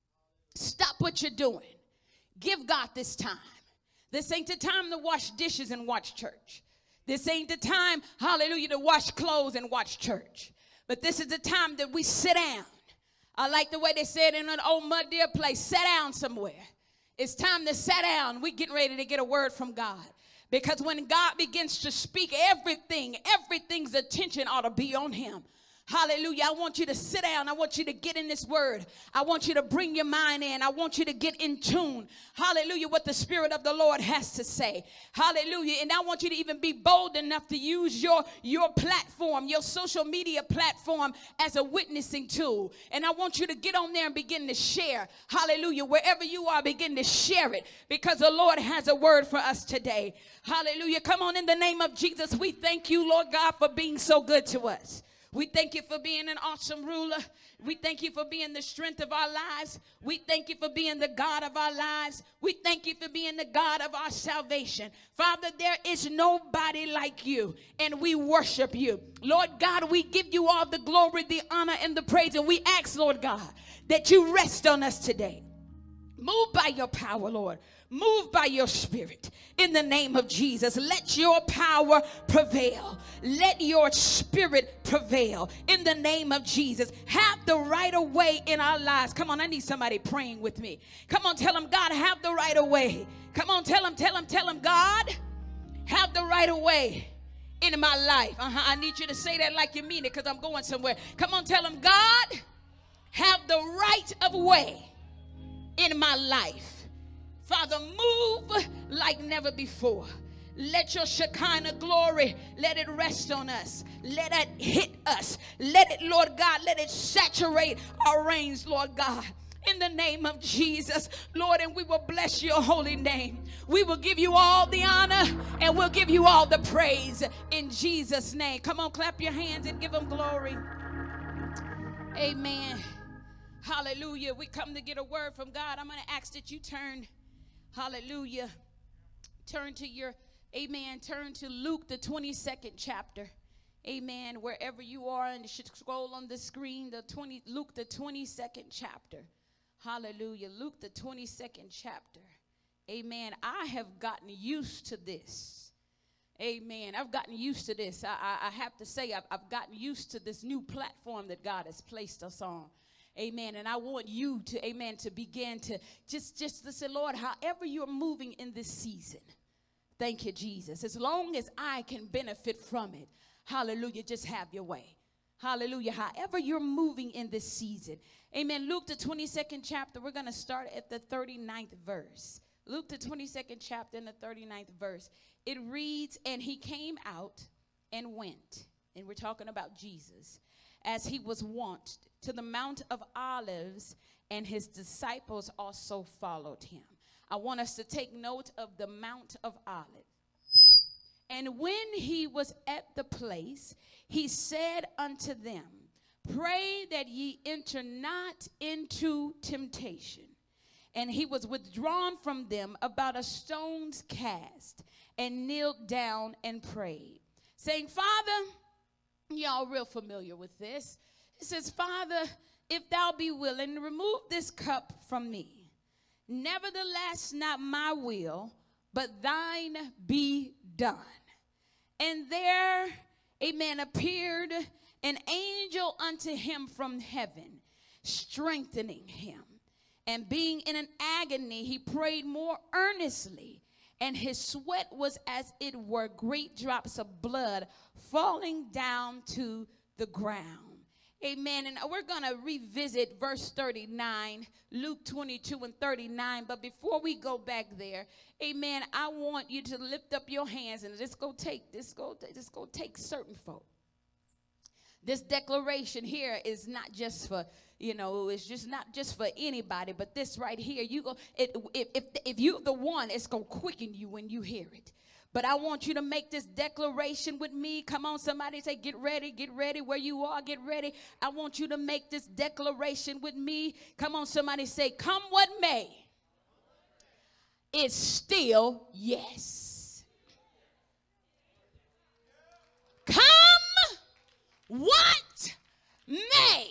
Stop what you're doing. Give God this time. This ain't the time to wash dishes and watch church. This ain't the time, hallelujah, to wash clothes and watch church. But this is the time that we sit down. I like the way they said in an old mud deer place, sit down somewhere. It's time to sit down. We're getting ready to get a word from God. Because when God begins to speak, everything, everything's attention ought to be on him. Hallelujah. I want you to sit down. I want you to get in this word. I want you to bring your mind in. I want you to get in tune. Hallelujah. What the Spirit of the Lord has to say. Hallelujah. And I want you to even be bold enough to use your, your platform, your social media platform as a witnessing tool. And I want you to get on there and begin to share. Hallelujah. Wherever you are, begin to share it because the Lord has a word for us today. Hallelujah. Come on, in the name of Jesus, we thank you, Lord God, for being so good to us. We thank you for being an awesome ruler. We thank you for being the strength of our lives. We thank you for being the God of our lives. We thank you for being the God of our salvation. Father, there is nobody like you, and we worship you. Lord God, we give you all the glory, the honor, and the praise, and we ask, Lord God, that you rest on us today. Move by your power, Lord. Move by your spirit in the name of Jesus. Let your power prevail. Let your spirit prevail in the name of Jesus. Have the right of way in our lives. Come on, I need somebody praying with me. Come on, tell them, God, have the right of way. Come on, tell them, tell them, tell them, God, have the right of way in my life. Uh-huh. I need you to say that like you mean it because I'm going somewhere. Come on, tell them, God, have the right of way in my life. Father, move like never before. Let your Shekinah glory, let it rest on us. Let it hit us. Let it, Lord God, let it saturate our reins, Lord God. In the name of Jesus, Lord, and we will bless your holy name. We will give you all the honor and we'll give you all the praise in Jesus' name. Come on, clap your hands and give them glory. Amen. Hallelujah. We come to get a word from God. I'm going to ask that you turn. Hallelujah. Turn to your, amen, turn to Luke, the twenty-second chapter. Amen. Wherever you are, and you should scroll on the screen, the twenty, Luke, the twenty-second chapter. Hallelujah. Luke, the twenty-second chapter. Amen. I have gotten used to this. Amen. I've gotten used to this. I, I, I have to say, I've, I've gotten used to this new platform that God has placed us on. Amen. And I want you to, amen, to begin to just, just to say, Lord, however you're moving in this season, thank you, Jesus. As long as I can benefit from it, hallelujah, just have your way. Hallelujah. However you're moving in this season. Amen. Luke, the twenty-second chapter, we're going to start at the thirty-ninth verse. Luke, the twenty-second chapter and the thirty-ninth verse. It reads, and he came out and went. And we're talking about Jesus. As he was wont to the Mount of Olives, and his disciples also followed him. I want us to take note of the Mount of Olives. And when he was at the place, he said unto them, pray that ye enter not into temptation. And he was withdrawn from them about a stone's cast, and kneeled down and prayed, saying, Father, y'all real familiar with this. It says, Father, if thou be willing, remove this cup from me. Nevertheless, not my will, but thine be done. And there, amen, appeared an angel unto him from heaven, strengthening him. And being in an agony, he prayed more earnestly, and his sweat was as it were great drops of blood falling down to the ground. Amen. And we're going to revisit verse thirty-nine, Luke twenty-two and thirty-nine. But before we go back there, amen, I want you to lift up your hands and just go take, this go, just go take certain folk. This declaration here is not just for, you know, it's just not just for anybody, but this right here, you go, it, if, if, if you're the one, it's going to quicken you when you hear it. But I want you to make this declaration with me. Come on, somebody say, get ready, get ready. Where you are, get ready. I want you to make this declaration with me. Come on, somebody say, come what may, it's still yes. Come what may,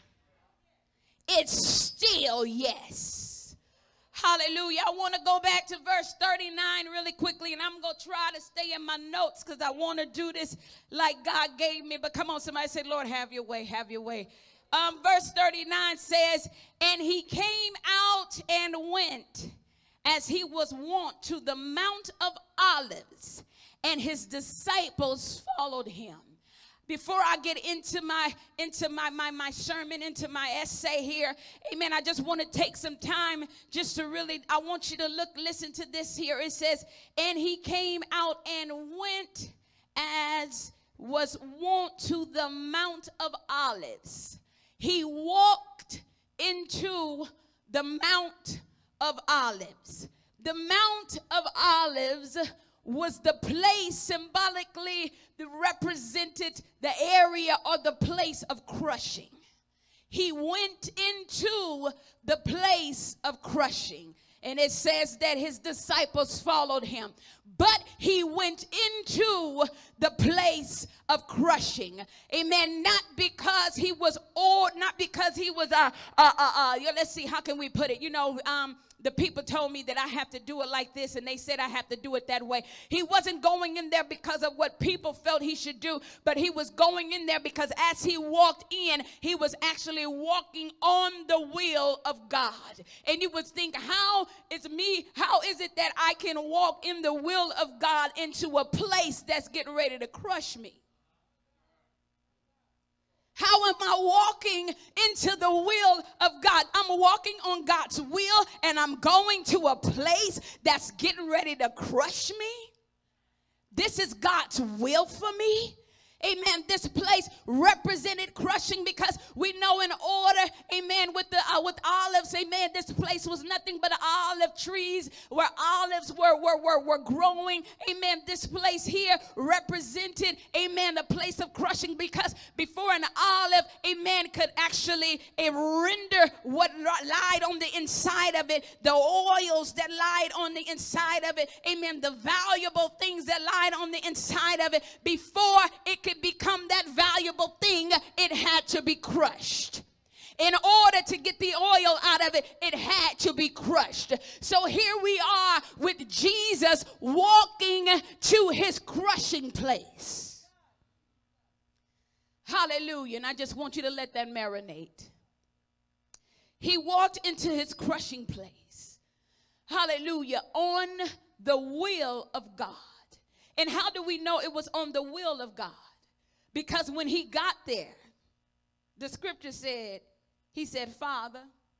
it's still yes. Hallelujah. I want to go back to verse thirty-nine really quickly, and I'm going to try to stay in my notes because I want to do this like God gave me. But come on, somebody say, Lord, have your way, have your way. Um, verse thirty-nine says, and he came out and went as he was wont to the Mount of Olives, and his disciples followed him. Before I get into my into my, my my sermon, into my essay here, amen, I just want to take some time just to really, I want you to look, listen to this here. It says, and he came out and went as was wont to the Mount of Olives. He walked into the Mount of Olives. The Mount of Olives was the place symbolically that represented the area or the place of crushing. He went into the place of crushing. And it says that his disciples followed him. But he went into the place of crushing. Amen. Not because he was, or not because he was, uh, uh, uh, uh, let's see, how can we put it? You know, um, the people told me that I have to do it like this, and they said I have to do it that way. He wasn't going in there because of what people felt he should do, but he was going in there because as he walked in, he was actually walking on the will of God. And you would think, how is me, how is it that I can walk in the will of God into a place that's getting ready to crush me? How am I walking into the will of God? I'm walking on God's will, and I'm going to a place that's getting ready to crush me. This is God's will for me. Amen. This place represented crushing because we know in order, amen, with the uh, with olives, amen, this place was nothing but olive trees where olives were, were, were, were growing. Amen. This place here represented, amen, a place of crushing because before an olive, amen, could actually uh, render what lied on the inside of it, the oils that lied on the inside of it, amen, the valuable things that lied on the inside of it, before it could become that valuable thing, it had to be crushed. In order to get the oil out of it, it had to be crushed. So here we are with Jesus walking to his crushing place. Hallelujah. And I just want you to let that marinate. He walked into his crushing place. Hallelujah. On the will of God. And how do we know it was on the will of God? Because when he got there, the scripture said, he said, Father,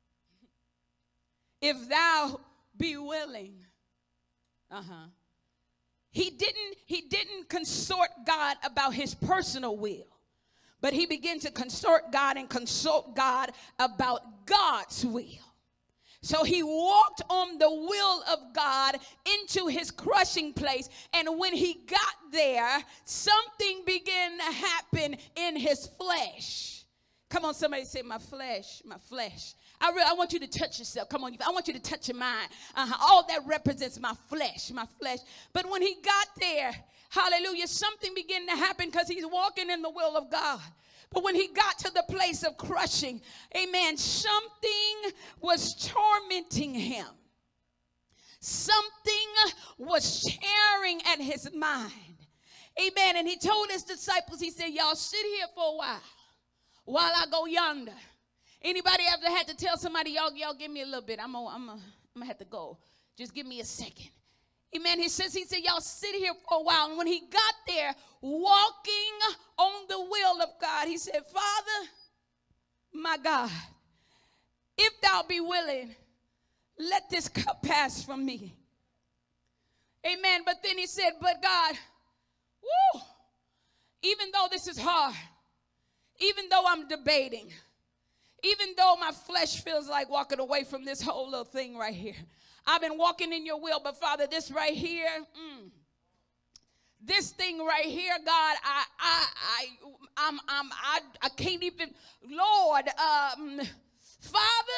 if thou be willing. Uh-huh. He didn't, he didn't consort God about his personal will, but he began to consort God and consult God about God's will. So he walked on the will of God into his crushing place. And when he got there, something began to happen in his flesh. Come on, somebody say, my flesh, my flesh. I, really, I want you to touch yourself. Come on, I want you to touch your mind. Uh-huh. All that represents my flesh, my flesh. But when he got there, hallelujah, something began to happen because he's walking in the will of God. But when he got to the place of crushing, amen, something was tormenting him. Something was tearing at his mind. Amen. And he told his disciples, he said, y'all sit here for a while. While I go yonder. Anybody ever had to tell somebody, y'all, y'all give me a little bit. I'm gonna I'm I'm I'm have to go. Just give me a second. Amen. He says, he said, y'all sit here for a while. And when he got there, walking on the will of God, he said, Father, my God, if thou be willing, let this cup pass from me. Amen. But then he said, but God, woo, even though this is hard, even though I'm debating, even though my flesh feels like walking away from this whole little thing right here, I've been walking in your will, but Father, this right here, mm, this thing right here, God, I, I, I, I'm, I'm, I, I can't even, Lord, um, Father,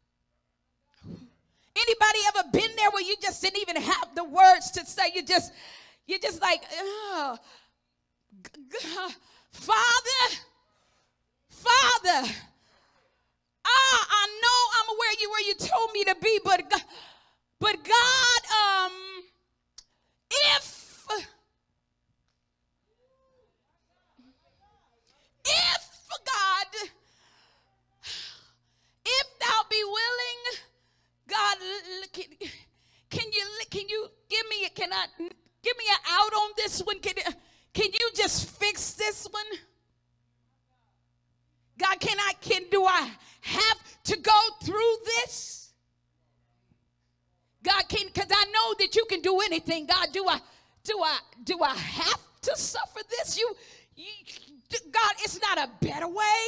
anybody ever been there where you just didn't even have the words to say? You just, you're just like, oh, Father, Father, ah, I know I'm where you where you told me to be, but God, but God, um, if if God, if thou be willing, God, can, can you can you give me can I give me an out on this one? Can can you just fix this one? God, can I, can, do I have to go through this? God, can, because I know that you can do anything. God, do I, do I, do I have to suffer this? You, you God, it's not a better way.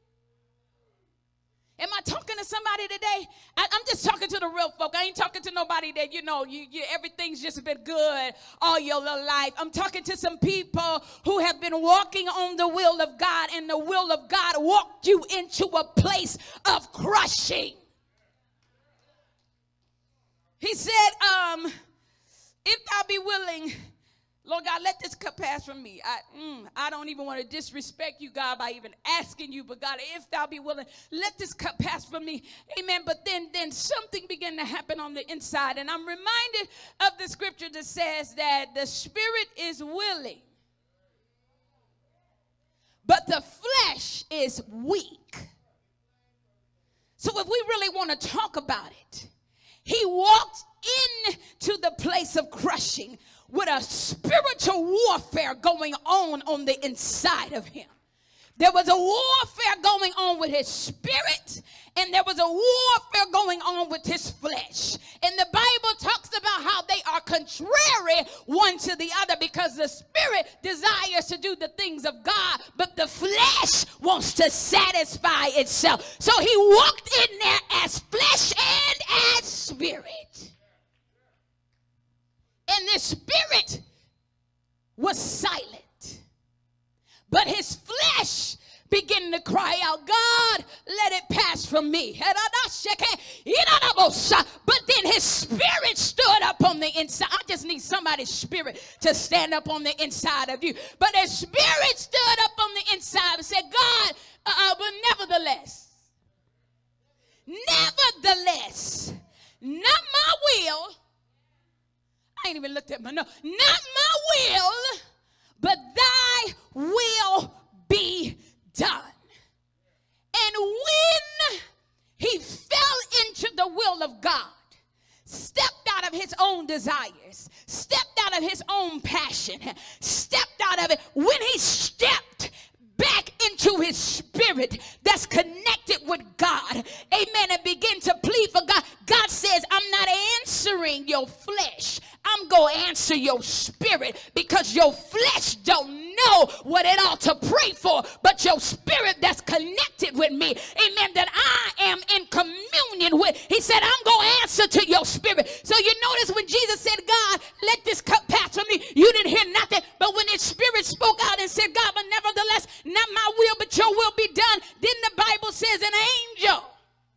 Am I talking to somebody today? I, I'm just talking to the real folk. I ain't talking to nobody that, you know, you, you, everything's just been good all your little life. I'm talking to some people who have been walking on the will of God, and the will of God walked you into a place of crushing. He said, um, if thou be willing, Lord God, let this cup pass from me. I, mm, I don't even want to disrespect you, God, by even asking you. But God, if thou be willing, let this cup pass from me. Amen. But then, then something began to happen on the inside. And I'm reminded of the scripture that says that the spirit is willing, but the flesh is weak. So if we really want to talk about it, he walked into the place of crushing with a spiritual warfare going on on the inside of him. There was a warfare going on with his spirit, and there was a warfare going on with his flesh. And the Bible talks about how they are contrary one to the other, because the spirit desires to do the things of God, but the flesh wants to satisfy itself. So he walked in there as flesh and as spirit. And the spirit was silent, but his flesh began to cry out, God, let it pass from me. But then his spirit stood up on the inside. I just need somebody's spirit to stand up on the inside of you. But his spirit stood up on the inside and said, God, uh, but nevertheless, No, not my will, but thy will be done. And when he fell into the will of God, stepped out of his own desires, stepped out of his own passion, stepped out of it, when he stepped back into his spirit that's connected with God, amen, and begin to plead for God, God says, I'm not answering your flesh. I'm going to answer your spirit, because your flesh don't know what it ought to pray for, but your spirit that's connected with me, amen, that I am in communion with, he said, I'm going to answer to your spirit. So you notice when Jesus said, God, let this cup pass from me, you didn't hear nothing, but when his spirit spoke out and said, God, but nevertheless, not my will, but your will be done, then the Bible says an angel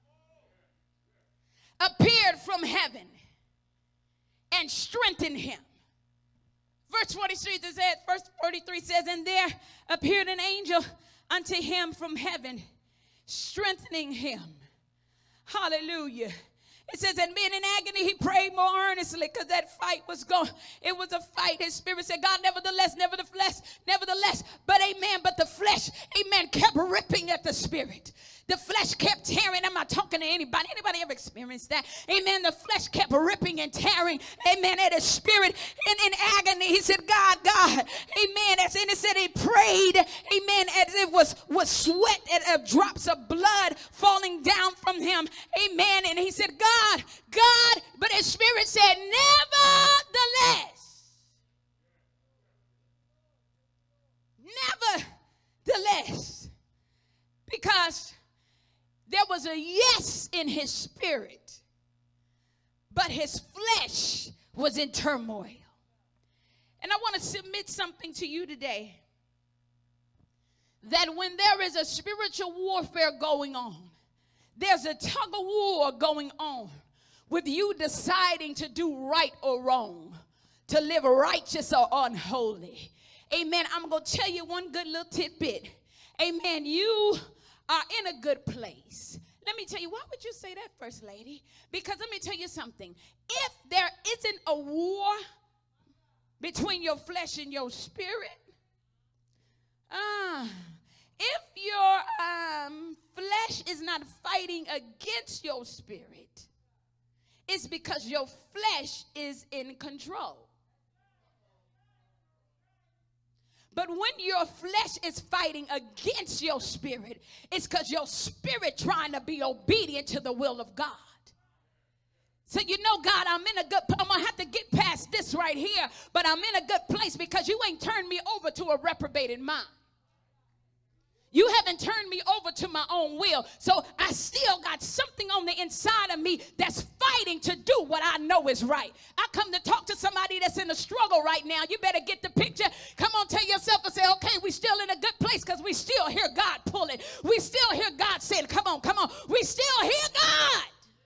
appeared from heaven and strengthened him. Verse forty-three says, verse forty-three says, and there appeared an angel unto him from heaven, strengthening him. Hallelujah. It says, and being in agony, he prayed more earnestly, because that fight was going. It was a fight. His spirit said, God, nevertheless, nevertheless, nevertheless. But amen, but the flesh, amen, kept ripping at the spirit. The flesh kept tearing. I'm not talking to anybody. Anybody ever experienced that? Amen. The flesh kept ripping and tearing. Amen. At his spirit in, in agony. He said, God, God. Amen. As and it said he prayed. Amen. As it was, was sweat and uh, drops of blood falling down from him. Amen. And he said, God, God. But his spirit said, nevertheless. Nevertheless. Because there was a yes in his spirit, but his flesh was in turmoil. And I want to submit something to you today, that when there is a spiritual warfare going on, there's a tug of war going on with you deciding to do right or wrong, to live righteous or unholy. Amen. I'm going to tell you one good little tidbit. Amen. You are in a good place. Let me tell you, why would you say that, First Lady? Because let me tell you something. If there isn't a war between your flesh and your spirit, uh, if your um, flesh is not fighting against your spirit, it's because your flesh is in control. But when your flesh is fighting against your spirit, it's because your spirit trying to be obedient to the will of God. So you know, God, I'm in a good, I'm going to have to get past this right here, but I'm in a good place because you ain't turned me over to a reprobated mind. You haven't turned me over to my own will. So I still got something on the inside of me that's fighting to do what I know is right. I come to talk to somebody that's in a struggle right now. You better get the picture. Come on, tell yourself and say, okay, we still in a good place, because we still hear God pulling. We still hear God saying, come on, come on. We still hear God.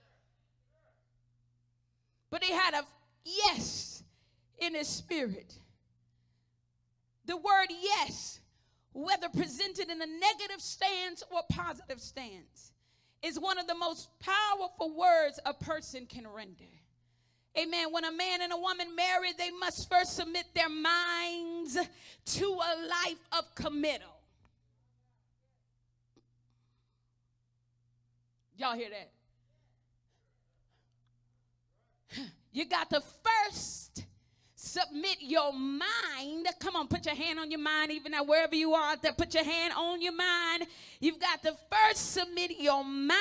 But he had a yes in his spirit. The word yes, whether presented in a negative stance or positive stance, is one of the most powerful words a person can render. Amen. When a man and a woman marry, they must first submit their minds to a life of committal. Y'all hear that? You got to first submit your mind. Come on, put your hand on your mind, even now, wherever you are out there, put your hand on your mind. You've got to first submit your mind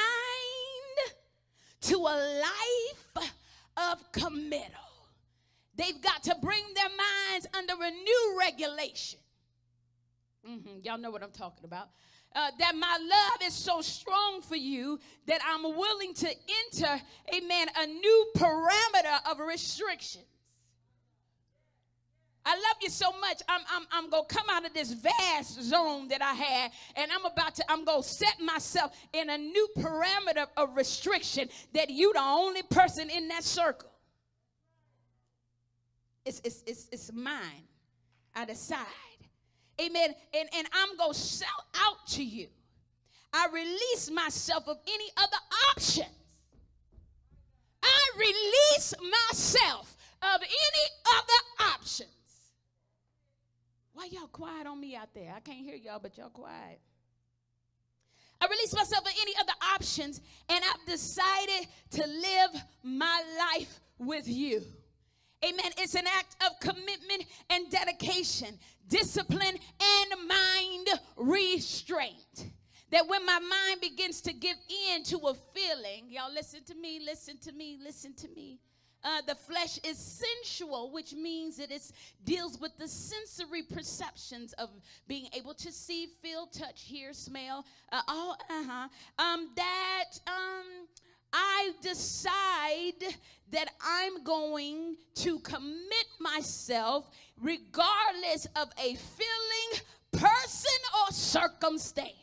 to a life of committal. They've got to bring their minds under a new regulation. Mm-hmm. Y'all know what I'm talking about. Uh, that my love is so strong for you that I'm willing to enter, amen, a new parameter of restrictions. I love you so much. I'm, I'm, I'm going to come out of this vast zone that I had, and I'm about to, I'm going to set myself in a new parameter of restriction that you the only person in that circle. It's, it's, it's, it's mine. I decide. Amen. And, and I'm going to sell out to you. I release myself of any other options. I release myself of any other options. Why y'all quiet on me out there? I can't hear y'all, but y'all quiet. I release myself of any other options, and I've decided to live my life with you. Amen. It's an act of commitment and dedication, discipline and mind restraint. That when my mind begins to give in to a feeling, y'all listen to me, listen to me, listen to me. Uh, the flesh is sensual, which means that it deals with the sensory perceptions of being able to see, feel, touch, hear, smell. Uh, all, uh-huh. Um, that um, I decide that I'm going to commit myself regardless of a feeling, person, or circumstance.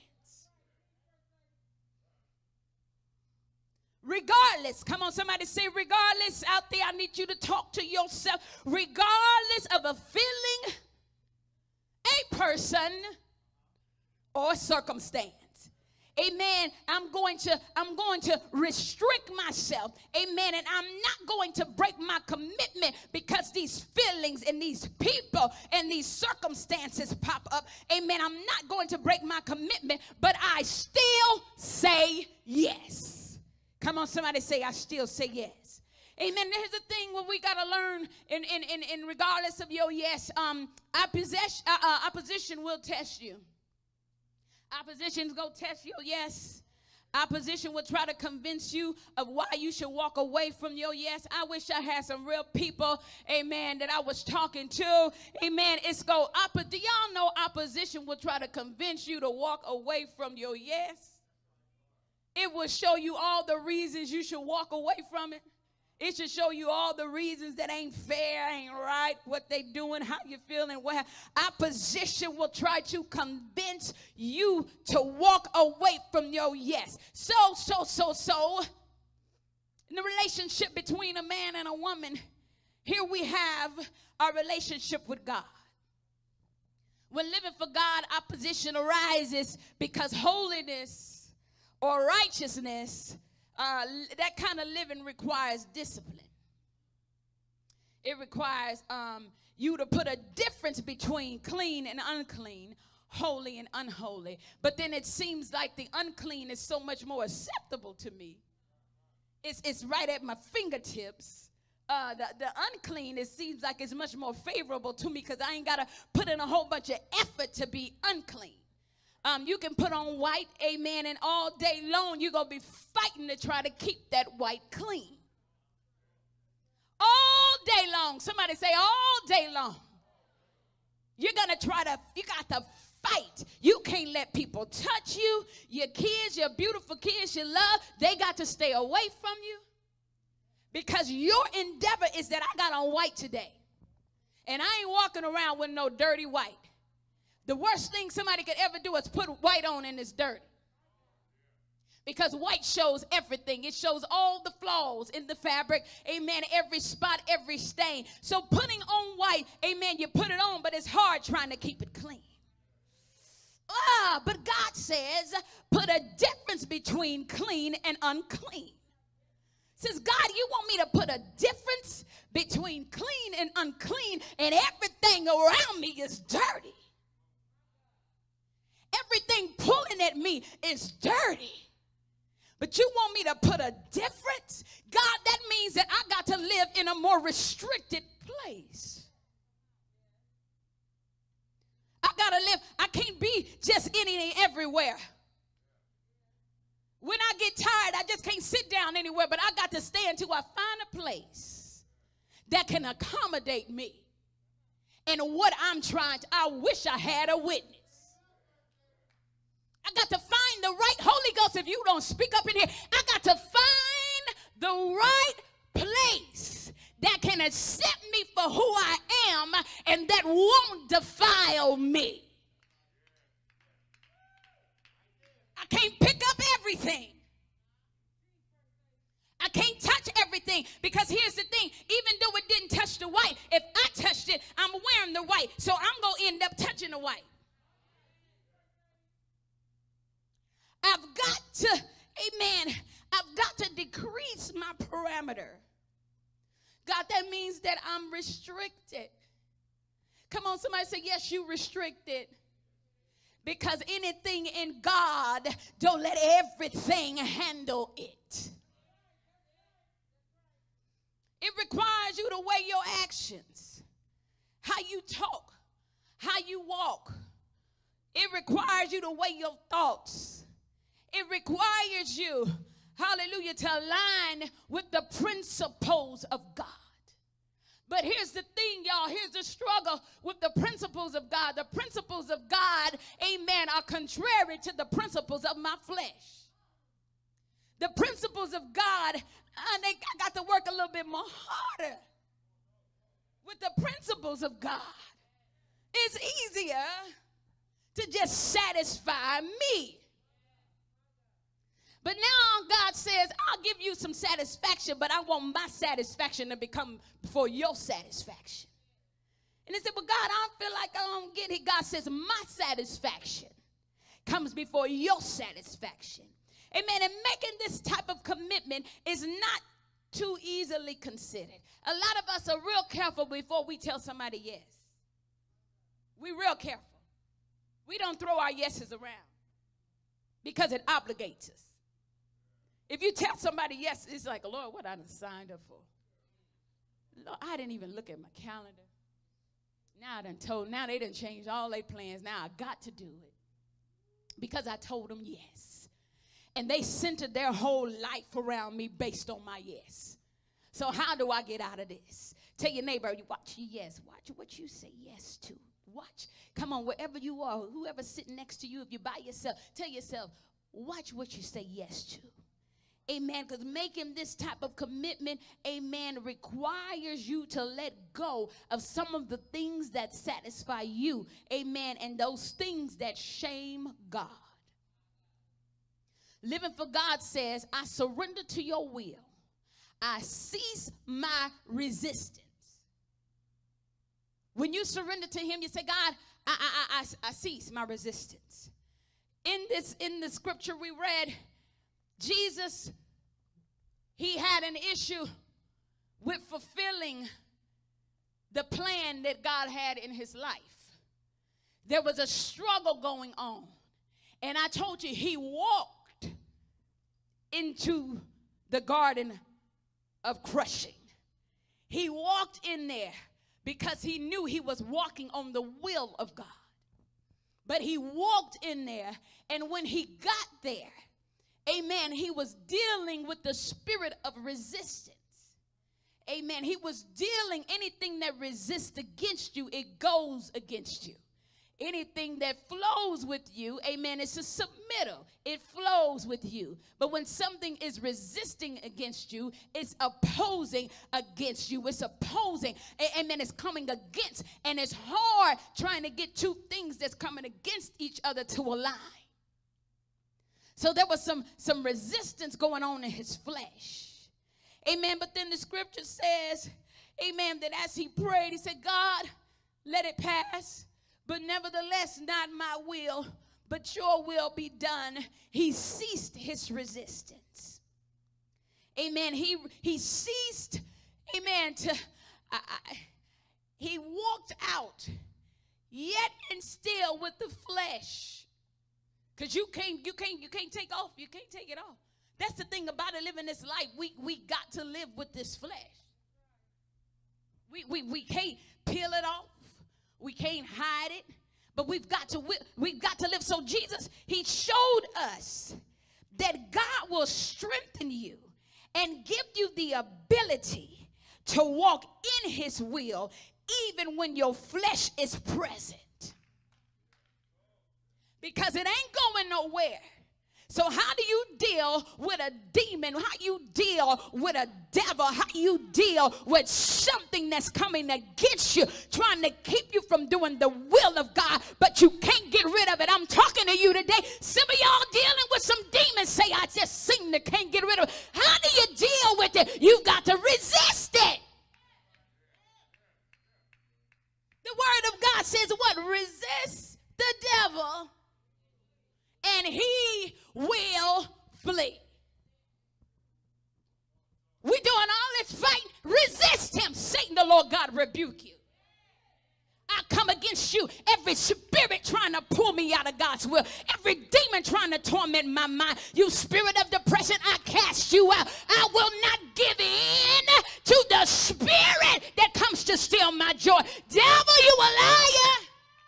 Regardless, come on, somebody say regardless out there. I need you to talk to yourself. Regardless of a feeling, a person, or circumstance. Amen. I'm going to, I'm going to restrict myself. Amen. And I'm not going to break my commitment because these feelings and these people and these circumstances pop up. Amen. I'm not going to break my commitment, but I still say yes. Come on, somebody say, I still say yes. Amen. Here's the thing what we got to learn in, in, in, in regardless of your yes, um, opposition, uh, uh, opposition will test you. Opposition's going to test your yes. Opposition will try to convince you of why you should walk away from your yes. I wish I had some real people, amen, that I was talking to. Amen. It's go oppo- Do y'all know opposition will try to convince you to walk away from your yes? It will show you all the reasons you should walk away from it. It should show you all the reasons that ain't fair, ain't right, what they doing, how you feeling. What opposition will try to convince you to walk away from your yes. So, so, so, so, in the relationship between a man and a woman, here we have our relationship with God. When living for God, opposition arises because holiness or righteousness, uh, that kind of living requires discipline. It requires um, you to put a difference between clean and unclean, holy and unholy. But then it seems like the unclean is so much more acceptable to me. It's, it's right at my fingertips. Uh, the, the unclean, it seems like it's much more favorable to me because I ain't got to put in a whole bunch of effort to be unclean. Um, you can put on white, amen, and all day long you're going to be fighting to try to keep that white clean. All day long. Somebody say all day long. You're going to try to, you got to fight. You can't let people touch you. Your kids, your beautiful kids you love, they got to stay away from you. Because your endeavor is that I got on white today. And I ain't walking around with no dirty white. The worst thing somebody could ever do is put white on and it's dirty. Because white shows everything. It shows all the flaws in the fabric. Amen. Every spot, every stain. So putting on white, amen, you put it on, but it's hard trying to keep it clean. Ah, but God says, put a difference between clean and unclean. Says, God, you want me to put a difference between clean and unclean, and everything around me is dirty. Everything pulling at me is dirty. But you want me to put a difference? God, that means that I got to live in a more restricted place. I got to live, I can't be just anything everywhere. When I get tired, I just can't sit down anywhere, but I got to stay until I find a place that can accommodate me and what I'm trying to. I wish I had a witness. I got to find the right, Holy Ghost, if you don't speak up in here, I got to find the right place that can accept me for who I am and that won't defile me. I can't pick up everything. I can't touch everything because here's the thing, even though it didn't touch the white, if I touched it, I'm wearing the white, so I'm going to end up touching the white. I've got to, amen, I've got to decrease my parameter. God God, that means that I'm restricted. Come on, somebody say, yes, you restricted. Because anything in God, don't let everything handle it. It requires you to weigh your actions, how you talk, how you walk. It requires you to weigh your thoughts. It requires you, hallelujah, to align with the principles of God. But here's the thing, y'all. Here's the struggle with the principles of God. The principles of God, amen, are contrary to the principles of my flesh. The principles of God, uh, they I got to work a little bit more harder with the principles of God. It's easier to just satisfy me. But now God says, I'll give you some satisfaction, but I want my satisfaction to become for your satisfaction. And they said, well, God, I don't feel like I don't get it. God says, my satisfaction comes before your satisfaction. Amen. And making this type of commitment is not too easily considered. A lot of us are real careful before we tell somebody yes. We're real careful. We don't throw our yeses around because it obligates us. If you tell somebody yes, it's like, Lord, what I done signed up for. Lord, I didn't even look at my calendar. Now I done told, now they done changed all their plans. Now I got to do it because I told them yes. And they centered their whole life around me based on my yes. So how do I get out of this? Tell your neighbor, you watch your yes. Watch what you say yes to. Watch. Come on, wherever you are, whoever's sitting next to you, if you're by yourself, tell yourself, watch what you say yes to. Amen. Because making this type of commitment, amen, requires you to let go of some of the things that satisfy you. Amen. And those things that shame God. Living for God says, I surrender to your will. I cease my resistance. When you surrender to him, you say, God, I, I, I, I cease my resistance. In this, in the scripture we read, Jesus, he had an issue with fulfilling the plan that God had in his life. There was a struggle going on. And I told you, he walked into the garden of crushing. He walked in there because he knew he was walking on the will of God. But he walked in there, and when he got there, amen, he was dealing with the spirit of resistance. Amen. He was dealing, anything that resists against you, it goes against you. Anything that flows with you, amen, it's a submittal. It flows with you. But when something is resisting against you, it's opposing against you. It's opposing, amen, it's coming against. And it's hard trying to get two things that's coming against each other to align. So there was some, some resistance going on in his flesh. Amen. But then the scripture says, amen, that as he prayed, he said, God, let it pass. But nevertheless, not my will, but your will be done. He ceased his resistance. Amen. He, he ceased, amen, to, I, I, he walked out, yet and still with the flesh. Because you can't, you can't, you can't take off. You can't take it off. That's the thing about it, living this life. We, we got to live with this flesh. We, we, we can't peel it off. We can't hide it, but we've got to we've got to live. So Jesus, he showed us that God will strengthen you and give you the ability to walk in his will even when your flesh is present. Because it ain't going nowhere. So how do you deal with a demon? How you deal with a devil? How you deal with something that's coming against you, trying to keep you from doing the will of God, but you can't get rid of it? I'm talking to you today. Some of y'all dealing with some demons. Say, I just seem to can't get rid of it. How do you deal with it? You've got to resist it. The word of God says what? Resist the devil, and he will flee. We're doing all this fight. Resist him. Lord God rebuke you. I come against you, every spirit trying to pull me out of God's will, every demon trying to torment my mind. You spirit of depression, I cast you out. I will not give in to the spirit that comes to steal my joy. Devil, you a liar.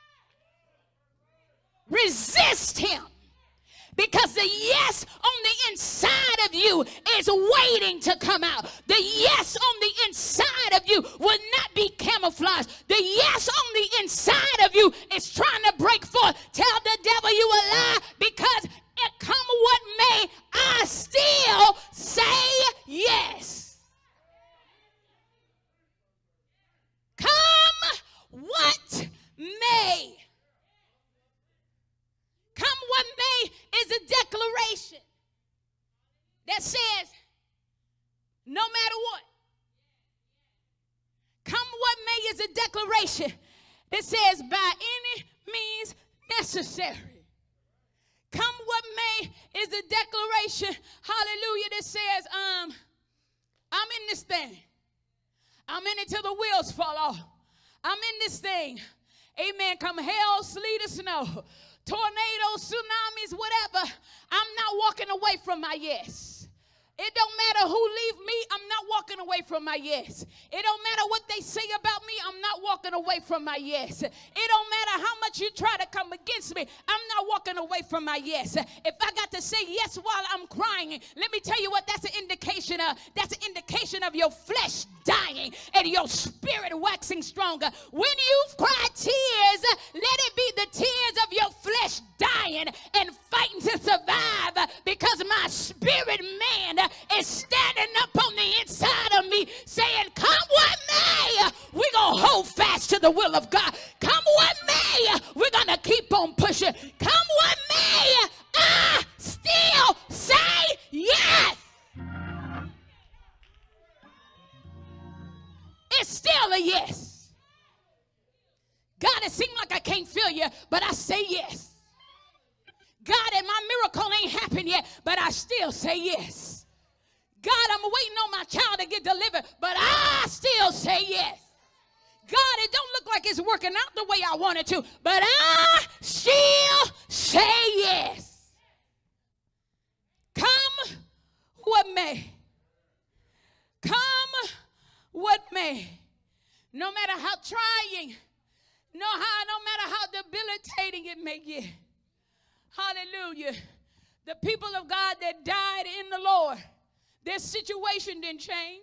Resist him. Because the yes on the inside of you is waiting to come out. The yes on the inside of you will not be camouflaged. The yes on the inside of you is trying to break forth. Tell the devil you a lie, because it come what may, I still say yes. Come what may. Come what may is a declaration that says, no matter what. Come what may is a declaration that says, by any means necessary. Come what may is a declaration, hallelujah, that says, um, I'm in this thing. I'm in it till the wheels fall off. I'm in this thing. Amen. Come hell, sleet, or snow. Tornadoes, tsunamis, whatever. I'm not walking away from my yes. It don't matter who leave me, I'm not walking away from my yes. It don't matter what they say about me, I'm not walking away from my yes. It don't matter how much you try to come against me, I'm not walking away from my yes. If I got to say yes while I'm crying, let me tell you what that's an indication of. That's an indication of your flesh dying and your spirit waxing stronger. When you've cried tears, let it be the tears of your flesh dying and fighting to survive, because my spirit man is standing up on the inside of me saying, come what may, we're going to hold fast to the will of God. Come what may, we're going to keep on pushing. Come what may, I still say yes. It's still a yes. God, it seems like I can't feel you, but I say yes. God, and my miracle ain't happened yet, but I still say yes. God, I'm waiting on my child to get delivered, but I still say yes. God, it don't look like it's working out the way I want it to, but I still say yes. Come what may. Come what may. No matter how trying, no, how, no matter how debilitating it may get. Hallelujah. The people of God that died in the Lord, their situation didn't change,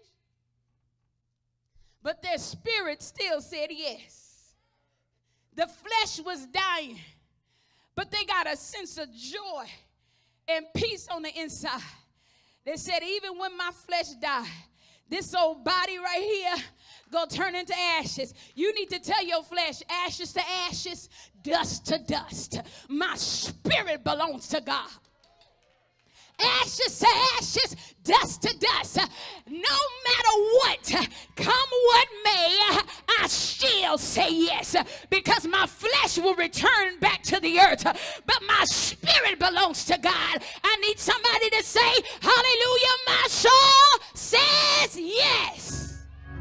but their spirit still said yes. The flesh was dying, but they got a sense of joy and peace on the inside. They said, even when my flesh died, this old body right here gonna turn into ashes. You need to tell your flesh, ashes to ashes, dust to dust. My spirit belongs to God. Ashes to ashes, dust to dust. No matter what, come what may, I still say yes, because my flesh will return back to the earth, but my spirit belongs to God. I need somebody to say, hallelujah, my soul says yes.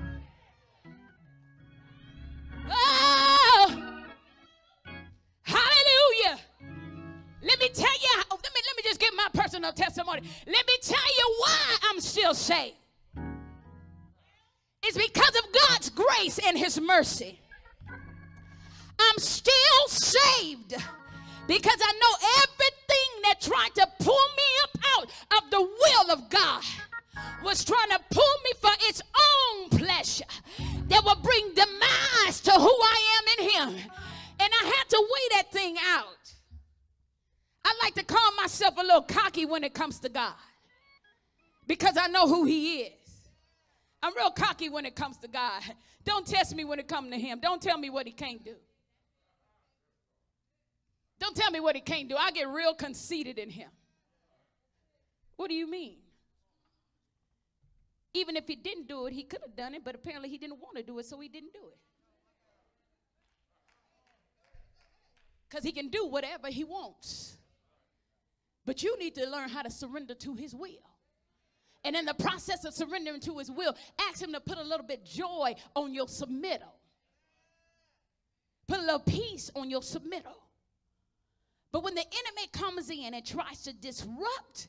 Oh, hallelujah. Let me tell you, let me, let me just give my personal testimony. Let me tell you why I'm still saved. It's because of God's grace and his mercy. I'm still saved because I know everything that tried to pull me up out of the will of God was trying to pull me for its own pleasure that will bring demise to who I am in him. And I had to weigh that thing out. I like to call myself a little cocky when it comes to God, because I know who he is. I'm real cocky when it comes to God. Don't test me when it comes to him. Don't tell me what he can't do. Don't tell me what he can't do. I get real conceited in him. What do you mean? Even if he didn't do it, he could have done it, but apparently he didn't want to do it, so he didn't do it. Because he can do whatever he wants. But you need to learn how to surrender to his will And in the process of surrendering to his will, ask him to put a little bit joy on your submittal. Put a little peace on your submittal. But when the enemy comes in and tries to disrupt,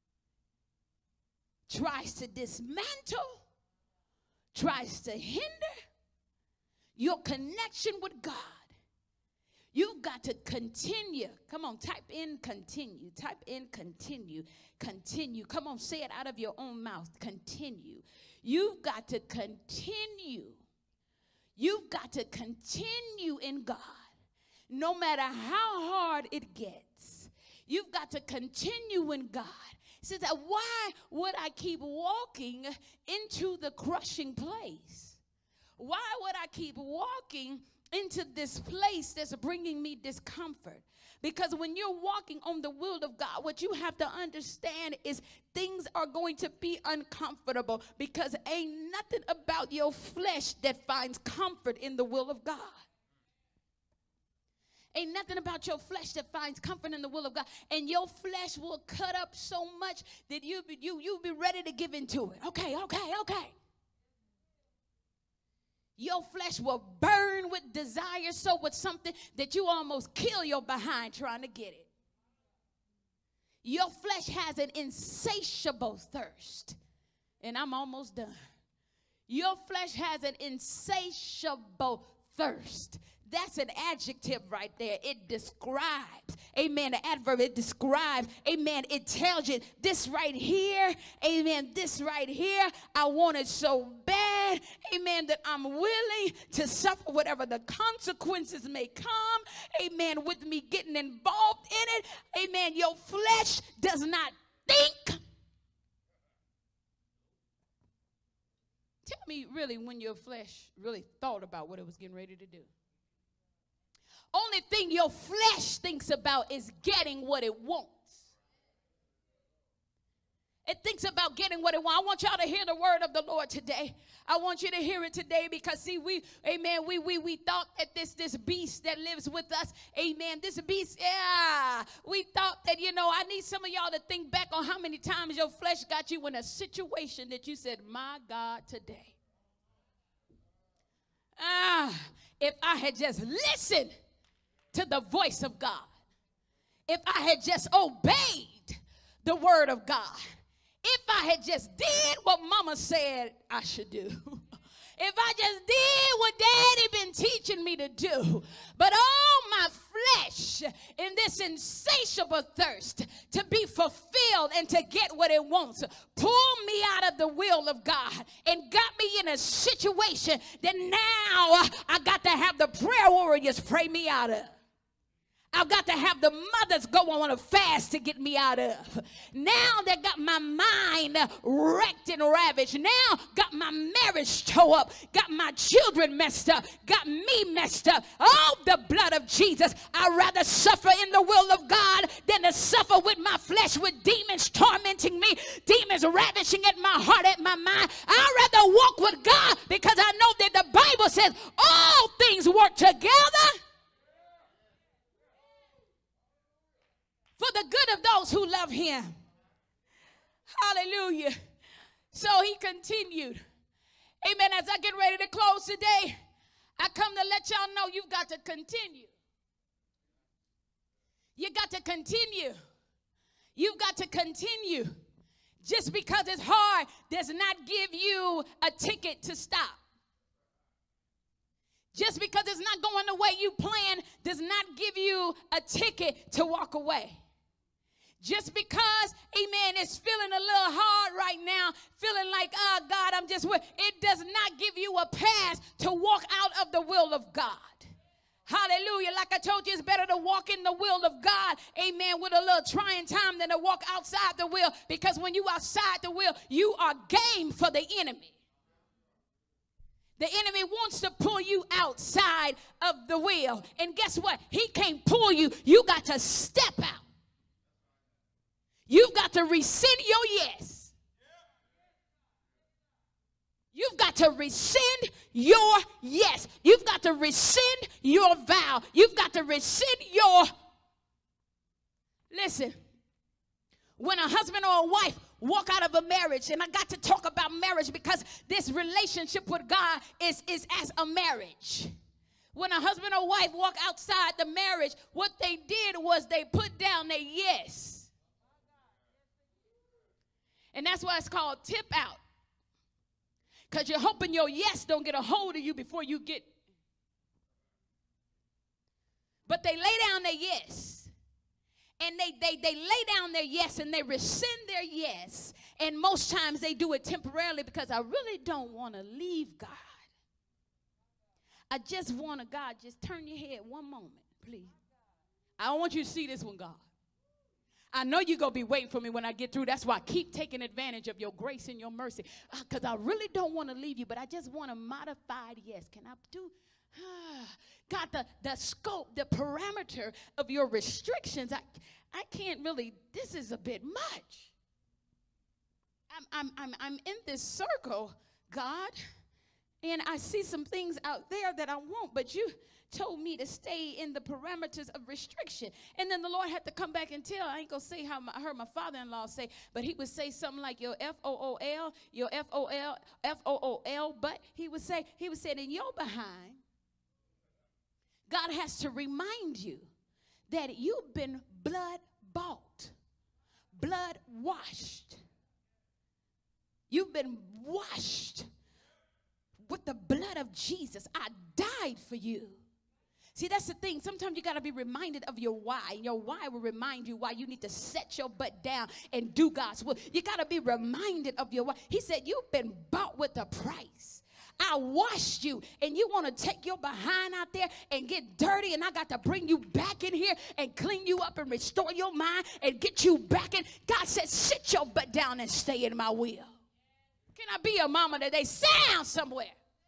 tries to dismantle, tries to hinder your connection with God, you've got to continue. Come on, type in continue. Type in continue. Continue. Come on, say it out of your own mouth. Continue. You've got to continue. You've got to continue in God. No matter how hard it gets, you've got to continue in God. He says that why would I keep walking into the crushing place? Why would I keep walking into this place that's bringing me discomfort? Because when you're walking on the will of God, what you have to understand is things are going to be uncomfortable, because ain't nothing about your flesh that finds comfort in the will of God. Ain't nothing about your flesh that finds comfort in the will of God. And your flesh will cut up so much that you be, you, you'll be ready to give into it. Okay, okay, okay. Your flesh will burn with desire, so with something that you almost kill your behind trying to get it. Your flesh has an insatiable thirst. And I'm almost done. Your flesh has an insatiable thirst. That's an adjective right there. It describes, amen, the adverb, it describes, amen, it tells you this right here, amen, this right here, I want it so bad, amen, that I'm willing to suffer whatever the consequences may come, amen, with me getting involved in it, amen. Your flesh does not think. Tell me really when your flesh really thought about what it was getting ready to do. Only thing your flesh thinks about is getting what it wants. It thinks about getting what it wants. I want y'all to hear the word of the Lord today. I want you to hear it today, because see, we, amen, we we we thought that this this beast that lives with us, amen, this beast, yeah, we thought that, you know, I need some of y'all to think back on how many times your flesh got you in a situation that you said, my God, today. Ah, if I had just listened to the voice of God, if I had just obeyed the word of God, if I had just did what mama said I should do, if I just did what daddy been teaching me to do, but all my flesh in this insatiable thirst to be fulfilled and to get what it wants pulled me out of the will of God and got me in a situation that now I got to have the prayer warriors pray me out of. I've got to have the mothers go on a fast to get me out of. Now they got my mind wrecked and ravaged. Now got my marriage tore up. Got my children messed up. Got me messed up. Oh, the blood of Jesus. I'd rather suffer in the will of God than to suffer with my flesh, with demons tormenting me, demons ravishing at my heart, at my mind. I'd rather walk with God, because I know that the Bible says all things work together for the good of those who love him. Hallelujah. So he continued. Amen. As I get ready to close today, I come to let y'all know you've got to continue. You got to continue. You've got to continue. Just because it's hard does not give you a ticket to stop. Just because it's not going the way you plan does not give you a ticket to walk away. Just because, amen, it's feeling a little hard right now, feeling like, oh, God, I'm just, it does not give you a pass to walk out of the will of God. Hallelujah. Like I told you, it's better to walk in the will of God, amen, with a little trying time than to walk outside the will, because when you outside the will, you are game for the enemy. The enemy wants to pull you outside of the will. And guess what? He can't pull you. You got to step out. You've got to rescind your yes. You've got to rescind your yes. You've got to rescind your vow. You've got to rescind your... Listen, when a husband or a wife walk out of a marriage, and I got to talk about marriage because this relationship with God is, is as a marriage. When a husband or wife walk outside the marriage, what they did was they put down their yes. And that's why it's called tip out. Because you're hoping your yes don't get a hold of you before you get. But they lay down their yes. And they, they, they lay down their yes and they rescind their yes. And most times they do it temporarily because I really don't want to leave God. I just want to, God, just turn your head one moment, please. I don't want you to see this one, God. I know you're going to be waiting for me when I get through. That's why I keep taking advantage of your grace and your mercy. Because uh, I really don't want to leave you, but I just want a modified yes. Can I do? God, the, the scope, the parameter of your restrictions, I, I can't really, this is a bit much. I'm, I'm, I'm, I'm in this circle, God, and I see some things out there that I want, but you told me to stay in the parameters of restriction. And then the Lord had to come back and tell, I ain't going to say how my, I heard my father-in-law say, but he would say something like your F O O L, your F O L, F O O L, but he would say, he would say, in your behind, God has to remind you that you've been blood bought, blood washed. You've been washed with the blood of Jesus. I died for you. See, that's the thing. Sometimes you got to be reminded of your why. And your why will remind you why you need to set your butt down and do God's will. You got to be reminded of your why. He said, you've been bought with a price. I washed you, and you want to take your behind out there and get dirty, and I got to bring you back in here and clean you up and restore your mind and get you back in. God said, sit your butt down and stay in my will. Can I be a mama today? Sit down somewhere.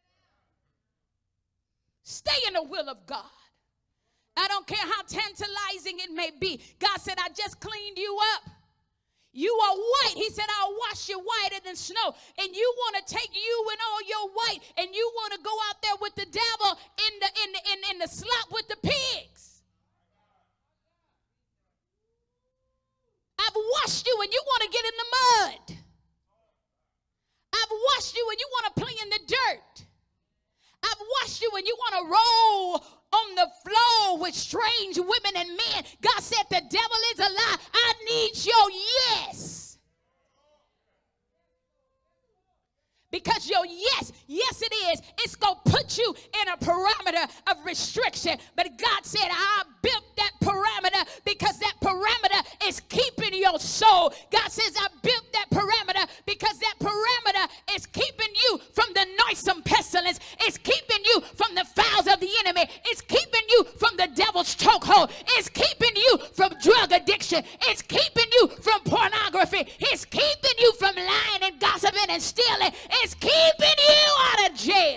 Stay in the will of God. I don't care how tantalizing it may be. God said, I just cleaned you up. You are white. He said, I'll wash you whiter than snow. And you want to take you and all your white, and you want to go out there with the devil in the, in the, in, in the slop with the pigs. I've washed you, and you want to get in the mud. I've washed you, and you want to play in the dirt. I've washed you, and you want to roll on the floor with strange women and men. God said the devil is a lie. I need your yes. Because your yes, yes it is, it's going to put you in a parameter of restriction. But God said, I built that parameter because that parameter is keeping your soul. God says, I built that parameter because that parameter is keeping you from the noisome pestilence. It's keeping you from the fowls of the enemy. It's keeping you from the devil's chokehold. It's keeping you from drug addiction. It's keeping you from pornography. It's keeping you from lying and gossiping and stealing. It's keeping you out of jail.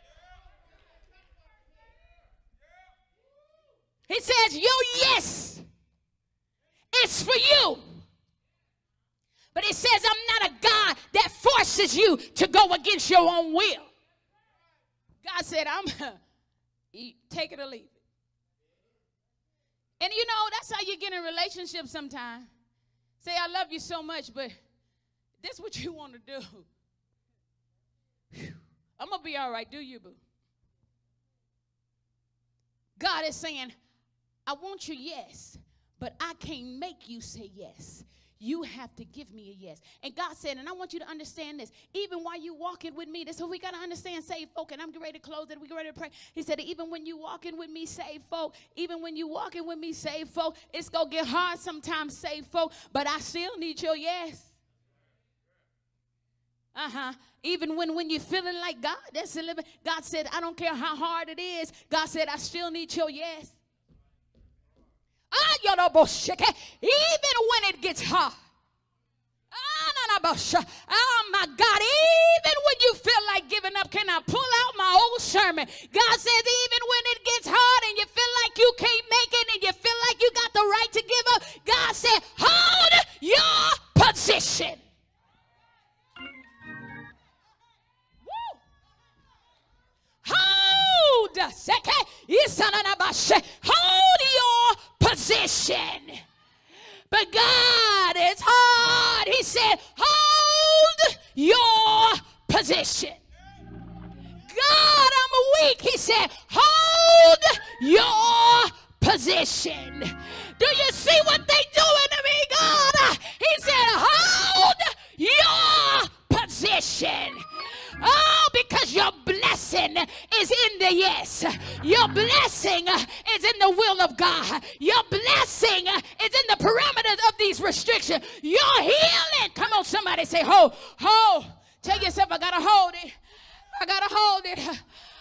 He says, your yes is for you. But it says, I'm not a God that forces you to go against your own will. God said, I'm take it or leave it. And you know, that's how you get in relationships sometimes. Say, I love you so much, but this is what you want to do. Whew. I'm going to be all right. Do you, boo? God is saying, I want your yes, but I can't make you say yes. You have to give me a yes. And God said, and I want you to understand this, even while you walking with me, this is what we got to understand, saved folk, and I'm ready to close it, we get ready to pray. He said, even when you walking with me, saved folk, even when you walking with me, saved folk, it's going to get hard sometimes, saved folk, but I still need your yes. Uh-huh. Even when, when you're feeling like God, that's a living. God said, I don't care how hard it is. God said, I still need your yes. Ah, you know, even when it gets hard. Oh my God, even when you feel like giving up, can I pull out my old sermon? God says, even when it gets hard and you feel like you can't make it and you feel like you got the right to give up, God said, hold your position. Woo. Hold, hold your position. But God is hard. He said, hold your position. God, I'm weak. He said, hold your position. Do you see what they doing to me, God? He said, hold your position. Oh, because your blessing is in the yes. Your blessing is in the will of God. Your blessing is in the parameters of these restrictions. Your healing. Come on, somebody say, hold, hold. Tell yourself, I gotta hold it. I gotta hold it.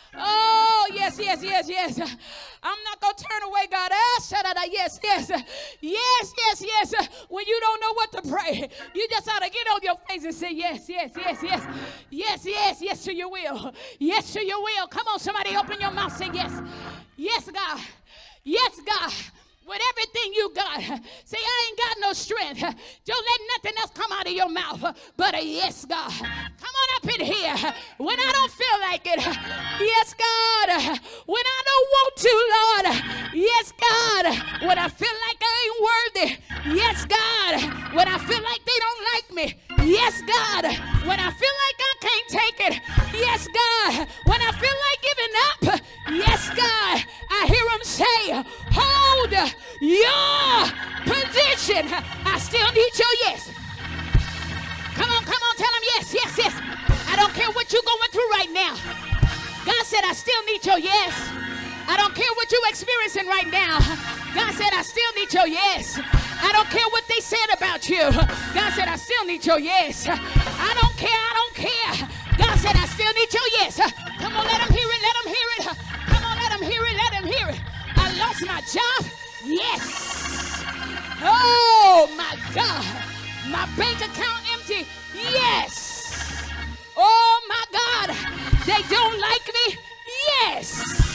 Oh, yes, yes, yes, yes. I'm not going to turn away, God. Yes, yes. Yes, yes, yes. When you don't know what to pray, you just ought to get on your face and say, yes, yes, yes, yes. Yes, yes, yes to your will. Yes to your will. Come on, somebody open your mouth. Say yes. Yes, God. Yes, God. With everything you got, say, I ain't got no strength. Don't let nothing else come out of your mouth but a yes, God. Come on up in here. When I don't feel like it, yes, God. When I don't want to, Lord, yes, God. When I feel like I ain't worthy, yes, God. When I feel like they don't like me, yes, God. When I feel like I can't take it, yes, God. When I feel like giving up, yes, God. I hear him say, hold your position. I still need your yes. Come on, come on, tell him yes, yes, yes. I don't care what you're going through right now. God said, I still need your yes. I don't care what you're experiencing right now. God said, I still need your yes. I don't care what they said about you. God said, I still need your yes. I don't care, I don't care. God said, I still need your yes. Come on, let him hear it, let him hear it. Come on, let him hear it, let him hear it. I lost my job. Yes. Oh, my God. My bank account empty. Yes. Oh, my God. They don't like me. Yes.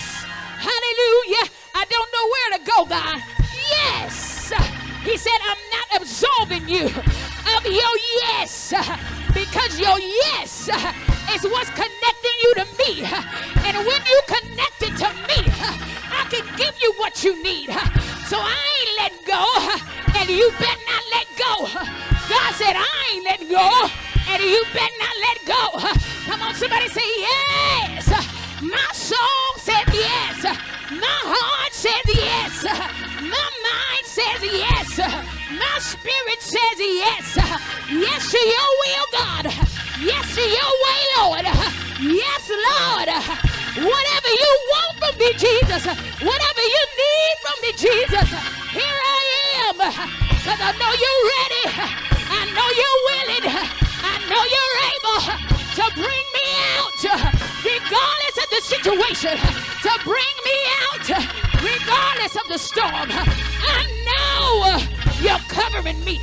Hallelujah. I don't know where to go, God. Yes. He said, I'm not absolving you of your yes, because your yes is what's connecting you to me. And when you connect it to me, I can give you what you need. So I ain't letting go, and you better not let go. God said, I ain't letting go, and you better not let go. Come on, somebody say yes. My soul said yes. My heart says yes. My mind says yes. My spirit says yes. Yes to your will, God. Yes to your way, Lord. Yes, Lord. Whatever you want from me, Jesus. Whatever you need from me, Jesus. Here I am. Because I know you're ready. I know you're willing. I know you're able to bring me out. Regardless of the situation. To bring me out. Regardless of the storm. I know you're covering me.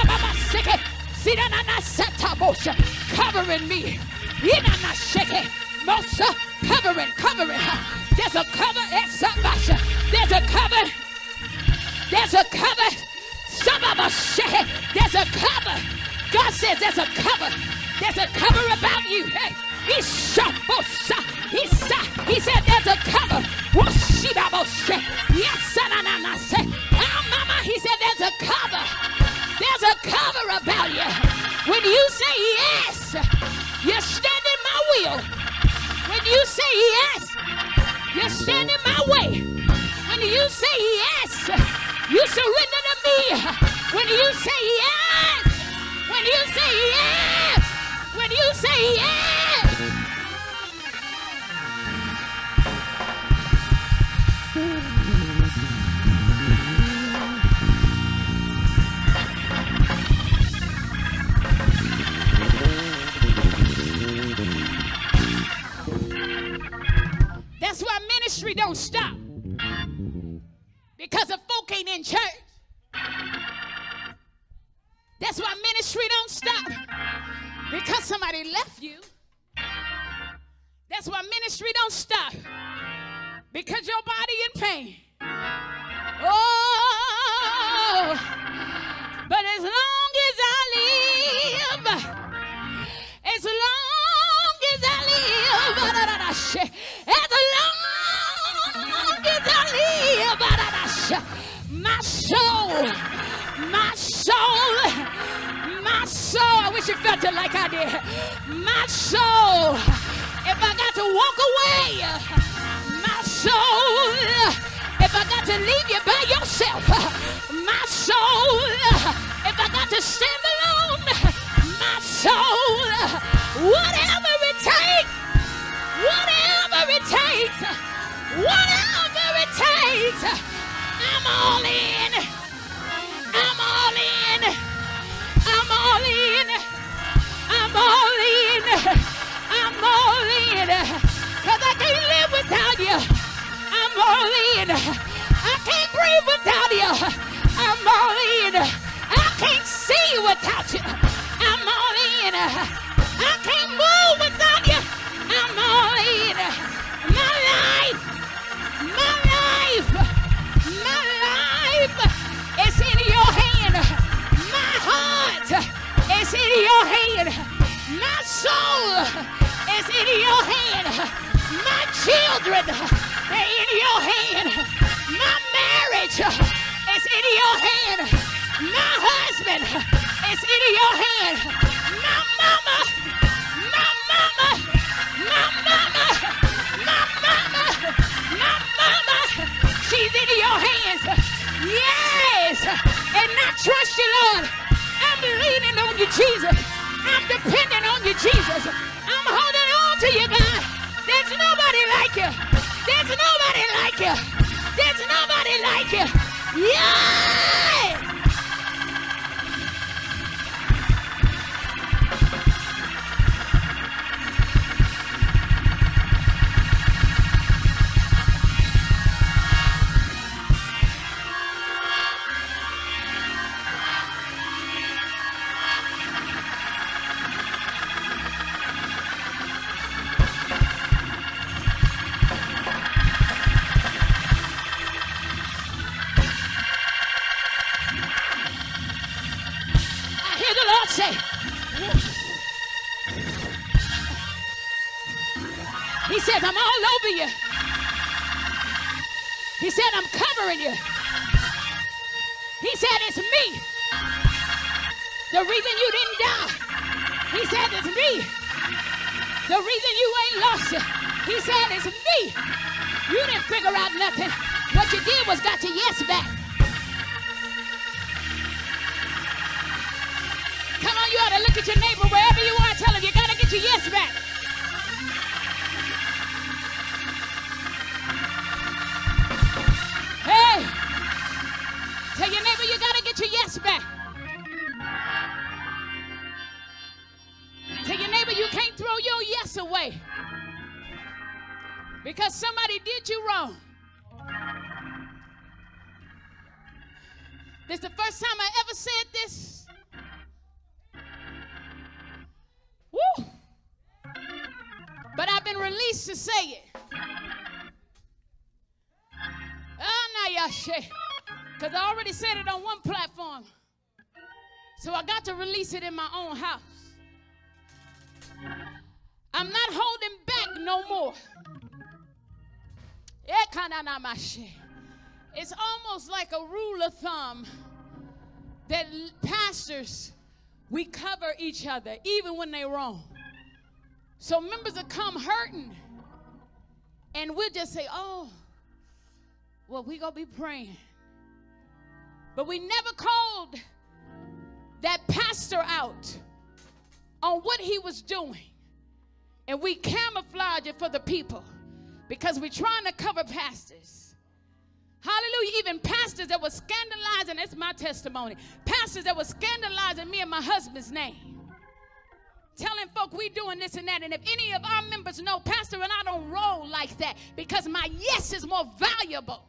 Covering me. Mosa, covering, covering. There's a cover. There's a cover. There's a cover. Some of us say there's a cover. God says there's a cover. There's a cover about you. Hey, he shot. He said, he said there's a cover. Yes, oh, mama, he said there's a cover. There's a cover about you. When you say yes, you stand in my will. When you say yes, you stand in my way. When you say yes, you surrender to me. When you say yes, when you say yes, when you say yes. That's why ministry don't stop. Because if folk ain't in church. That's why ministry don't stop. Because somebody left you. That's why ministry don't stop. Because your body in pain. Oh, but as long as I live, as long as I live, as long as I live, my soul, my soul. soul, my soul, I wish you felt it like I did. My soul, if I got to walk away, my soul, if I got to leave you by yourself, my soul, if I got to stand alone, my soul, whatever it takes, whatever it takes, whatever it takes, I'm all in. I'm all in. I'm all in. I'm all in. I'm all in. Cause I can't live without you. I'm all in. I can't breathe without you. I'm all in. I can't see without you. I'm all in. I can't move without you. I'm all in. My life, my life, my life is in your hand. My heart is in your hand. My soul is in your hand. My children are in your hand. My marriage is in your hand. My husband is in your hand. My mama, my mama, my mama, my mama, my mama, she's in your hands. Yes, and I trust you, Lord. I'm leaning on you, Jesus. I'm depending on you, Jesus. I'm holding on to you, God. There's nobody like you. There's nobody like you. There's nobody like you. Yeah! Say, he says, I'm all over you. He said, I'm covering you. He said, it's me. The reason you didn't die. He said, it's me. The reason you ain't lost it. He said, it's me. You didn't figure out nothing. What you did was got your yes back. Come on, you ought to look at your neighbor wherever you are. Tell him you got to get your yes back. Hey, tell your neighbor you got to get your yes back. Tell your neighbor you can't throw your yes away because somebody did you wrong. This is the first time I ever said this. Woo! But I've been released to say it. Oh, now y'all because I already said it on one platform. So I got to release it in my own house. I'm not holding back no more. It's almost like a rule of thumb that pastors, we cover each other, even when they're wrong. So members will come hurting, and we'll just say, oh, well, we're going to be praying. But we never called that pastor out on what he was doing. And we camouflage it for the people because we're trying to cover pastors. Hallelujah. Even pastors that were scandalizing, that's my testimony. Pastors that were scandalizing me and my husband's name. Telling folk we doing this and that. And if any of our members know, Pastor and I don't roll like that because my yes is more valuable.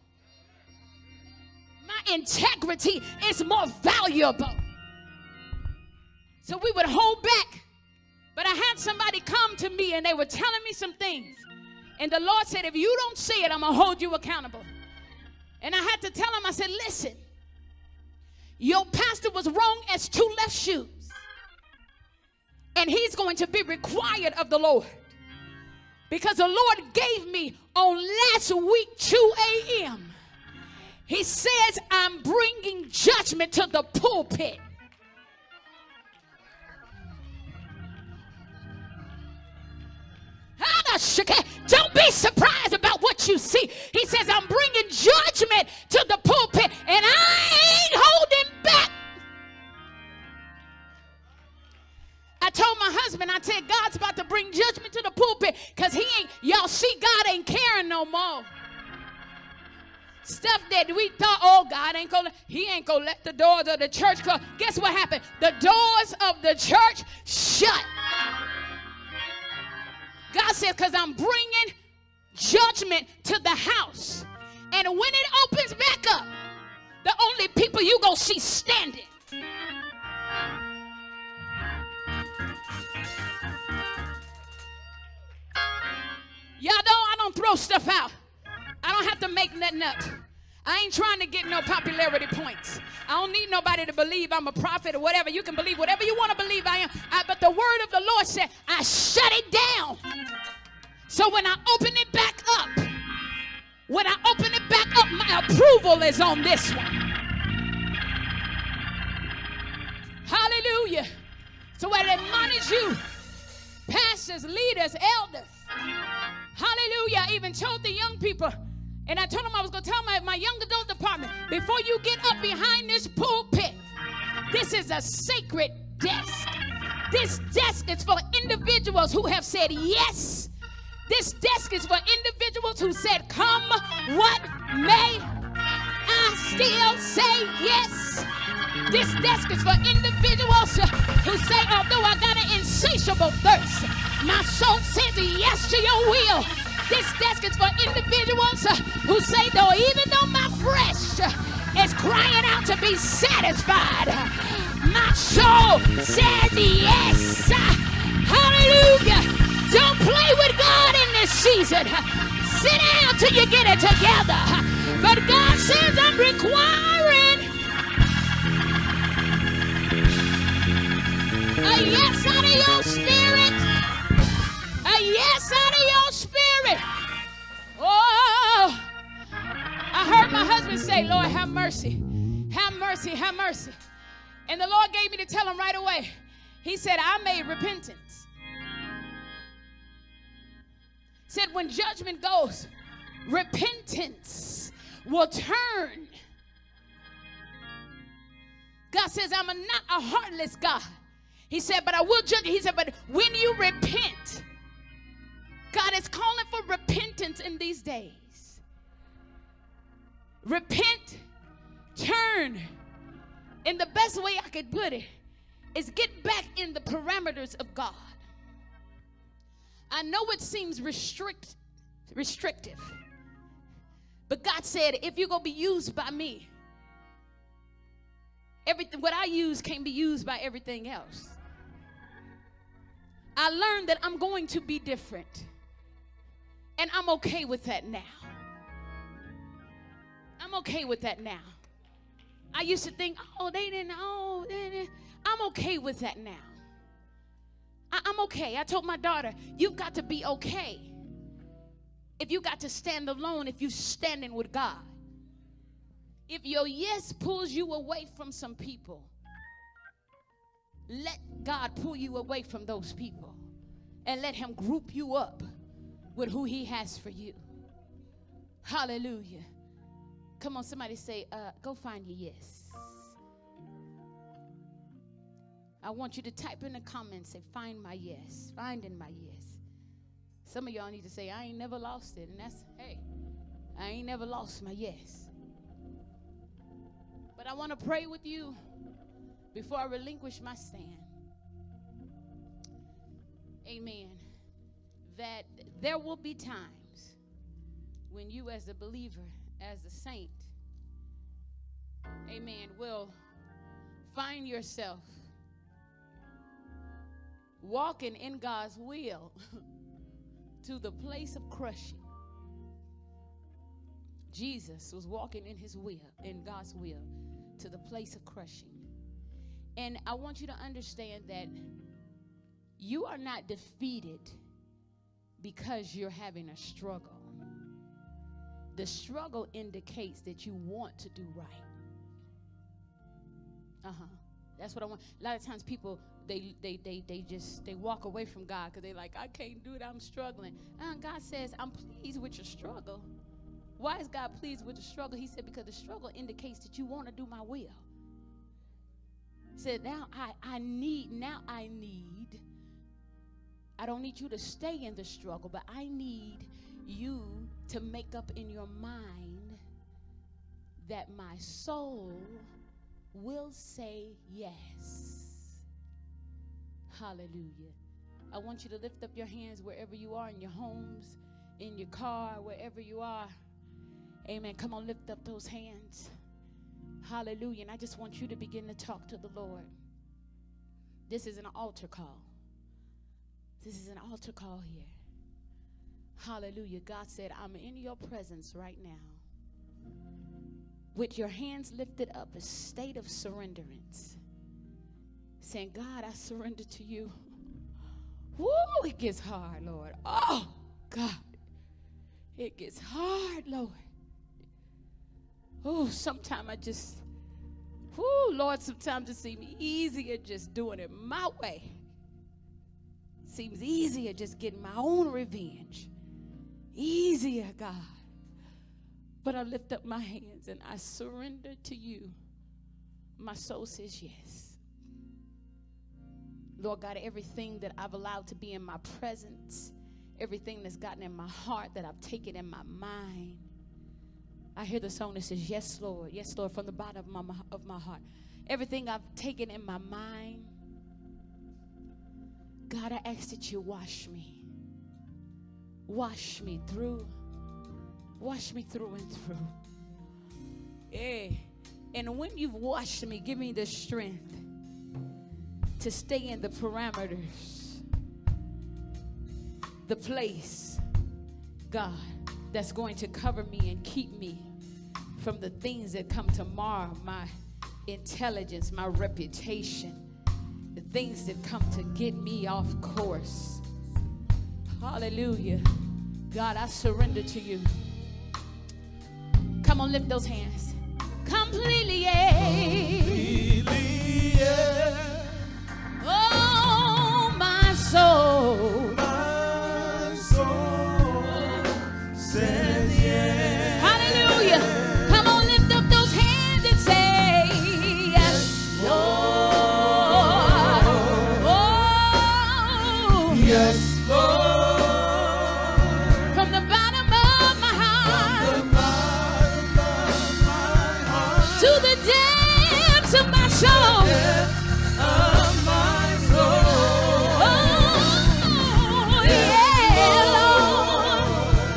My integrity is more valuable. So we would hold back. But I had somebody come to me and they were telling me some things. And the Lord said, if you don't say it, I'm going to hold you accountable. And I had to tell him, I said, listen, your pastor was wrong as two left shoes. And he's going to be required of the Lord. Because the Lord gave me on last week, two a.m. He says, I'm bringing judgment to the pulpit. Don't be surprised about what you see. He says, I'm bringing judgment to the pulpit, and I ain't holding back. I told my husband, I said, God's about to bring judgment to the pulpit because he ain't, y'all see, God ain't caring no more. Stuff that we thought, oh, God ain't gonna, he ain't gonna let the doors of the church close. Guess what happened? The doors of the church shut. God said, because I'm bringing judgment to the house. And when it opens back up, the only people you gonna see standing. Y'all know I don't throw stuff out. I don't have to make nothing up. I ain't trying to get no popularity points. I don't need nobody to believe I'm a prophet or whatever. You can believe whatever you want to believe I am. I, but the word of the Lord said, I shut it down. So when I open it back up, when I open it back up, my approval is on this one. Hallelujah. So I admonish you, pastors, leaders, elders. Hallelujah. I even told the young people, and I told them I was going to tell my, my young adult department, before you get up behind this pulpit, this is a sacred desk. This desk is for individuals who have said yes. This desk is for individuals who said, come what may, I still say yes. This desk is for individuals who say, although I got an insatiable thirst, my soul says yes to your will. This desk is for individuals who say, though, even though my flesh is crying out to be satisfied, my soul says yes. Hallelujah. Don't play with God in this season. Sit down till you get it together. But God says, I'm requiring a yes out of your spirit. A yes out of your spirit. Oh, I heard my husband say, Lord, have mercy. Have mercy, have mercy. And the Lord gave me to tell him right away. He said, I made repentance. Said when judgment goes, repentance will turn. God says, I'm a, not a heartless God. He said, but I will judge. He said, but when you repent, God is calling for repentance in these days. Repent, turn. And the best way I could put it is get back in the parameters of God. I know it seems restrict, restrictive, but God said, if you're going to be used by me, everything, what I use can't be used by everything else. I learned that I'm going to be different, and I'm okay with that now. I'm okay with that now. I used to think, oh, they didn't, oh, they didn't. I'm okay with that now. I'm okay. I told my daughter, you've got to be okay if you got to stand alone, if you're standing with God. If your yes pulls you away from some people, let God pull you away from those people and let him group you up with who he has for you. Hallelujah. Come on, somebody say, uh, go find your yes. I want you to type in the comments, say, find my yes. Finding my yes. Some of y'all need to say, I ain't never lost it. And that's, hey, I ain't never lost my yes. But I want to pray with you before I relinquish my stand. Amen. That there will be times when you as a believer, as a saint, amen, will find yourself walking in God's will to the place of crushing. Jesus was walking in his will, in God's will, to the place of crushing. And I want you to understand that you are not defeated because you're having a struggle. The struggle indicates that you want to do right. Uh-huh. That's what I want. A lot of times people, they they they they just they walk away from God because they're like, I can't do it, I'm struggling. And God says, I'm pleased with your struggle. Why is God pleased with the struggle? He said, because the struggle indicates that you want to do my will. He said, now I, I need, now I need, I don't need you to stay in the struggle, but I need you to make up in your mind that my soul will say yes. Hallelujah. I want you to lift up your hands wherever you are, in your homes, in your car, wherever you are. Amen. Come on, lift up those hands. Hallelujah. And I just want you to begin to talk to the Lord. This is an altar call. This is an altar call here. Hallelujah. God said, I'm in your presence right now. With your hands lifted up, a state of surrenderance. Saying, God, I surrender to you. Woo, it gets hard, Lord. Oh, God. It gets hard, Lord. Oh, sometimes I just, whoo, Lord, sometimes it seems easier just doing it my way. Seems easier just getting my own revenge. Easier, God. But I lift up my hands and I surrender to you. My soul says yes. Lord God, everything that I've allowed to be in my presence, everything that's gotten in my heart, that I've taken in my mind, I hear the song that says, yes, Lord. Yes, Lord, from the bottom of my, of my heart. Everything I've taken in my mind, God, I ask that you wash me. Wash me through. Wash me through and through. Yeah. And when you've washed me, give me the strength to stay in the parameters, the place, God, that's going to cover me and keep me from the things that come to mar my intelligence, my reputation, the things that come to get me off course. Hallelujah. God, I surrender to you. Come on, lift those hands. Completely, yeah. Completely, yeah. Oh, my soul. My soul says yes. Hallelujah. Come on, lift up those hands and say, yes, Lord. Oh, Yes, Lord. from the bottom of my heart The bottom of my heart. to the depths of my soul. Of my soul. Oh, yeah, Lord.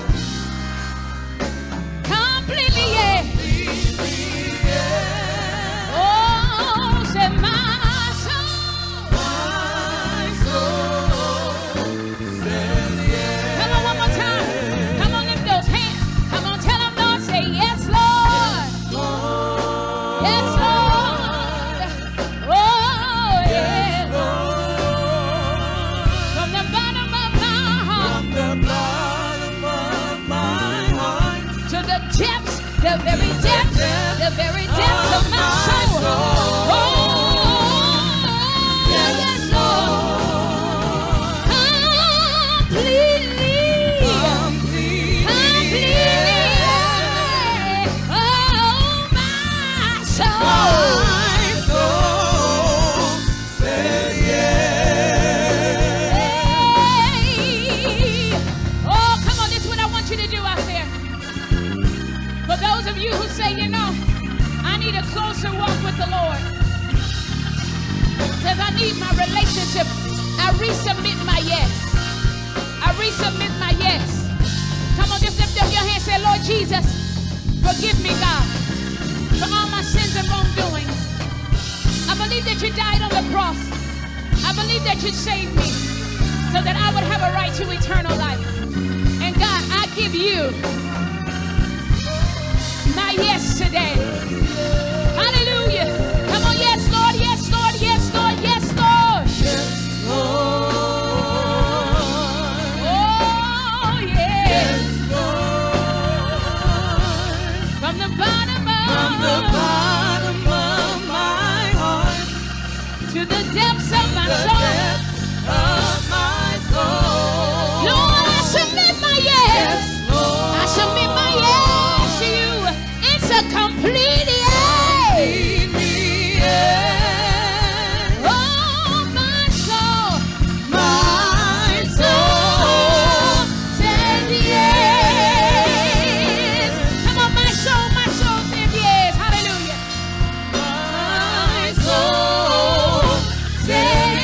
Completely, yeah. Completely, yeah. Oh, say my soul. My soul says yes. Come on, one more time. Come on, lift those hands. Come on, tell them, Lord, say yes, Lord. Lord. Yes, Lord. Oh, yeah. Lord. From the bottom of my heart From the bottom of my heart to the depths, the very depths, the very depths of my soul. Oh, yes, Lord. Completely. completely, Completely. Oh, my soul. my soul says yes. Hey. Oh, come on, this is what I want you to do out there. For those of you who say, you know, I need a closer walk with the Lord. Says I need my relationship. I resubmit my yes. I resubmit my yes. Come on, just lift up your hand. Say, Lord Jesus, forgive me, God, for all my sins and wrongdoing. I believe that you died on the cross. I believe that you saved me so that I would have a right to eternal life. And God, I give you my yes today. Hallelujah. Come on, yes, Lord, yes, Lord, yes, Lord, yes, Lord. Lord. Oh, yeah. Yes, Lord. From the bottom From the of bottom of my heart to the depths of my soul. Of my soul. Lord, I submit my yes. I submit my yes to you. It's a complete yes. Oh, my soul, my soul says yes. Come on, my soul, my soul says yes. Hallelujah. My soul says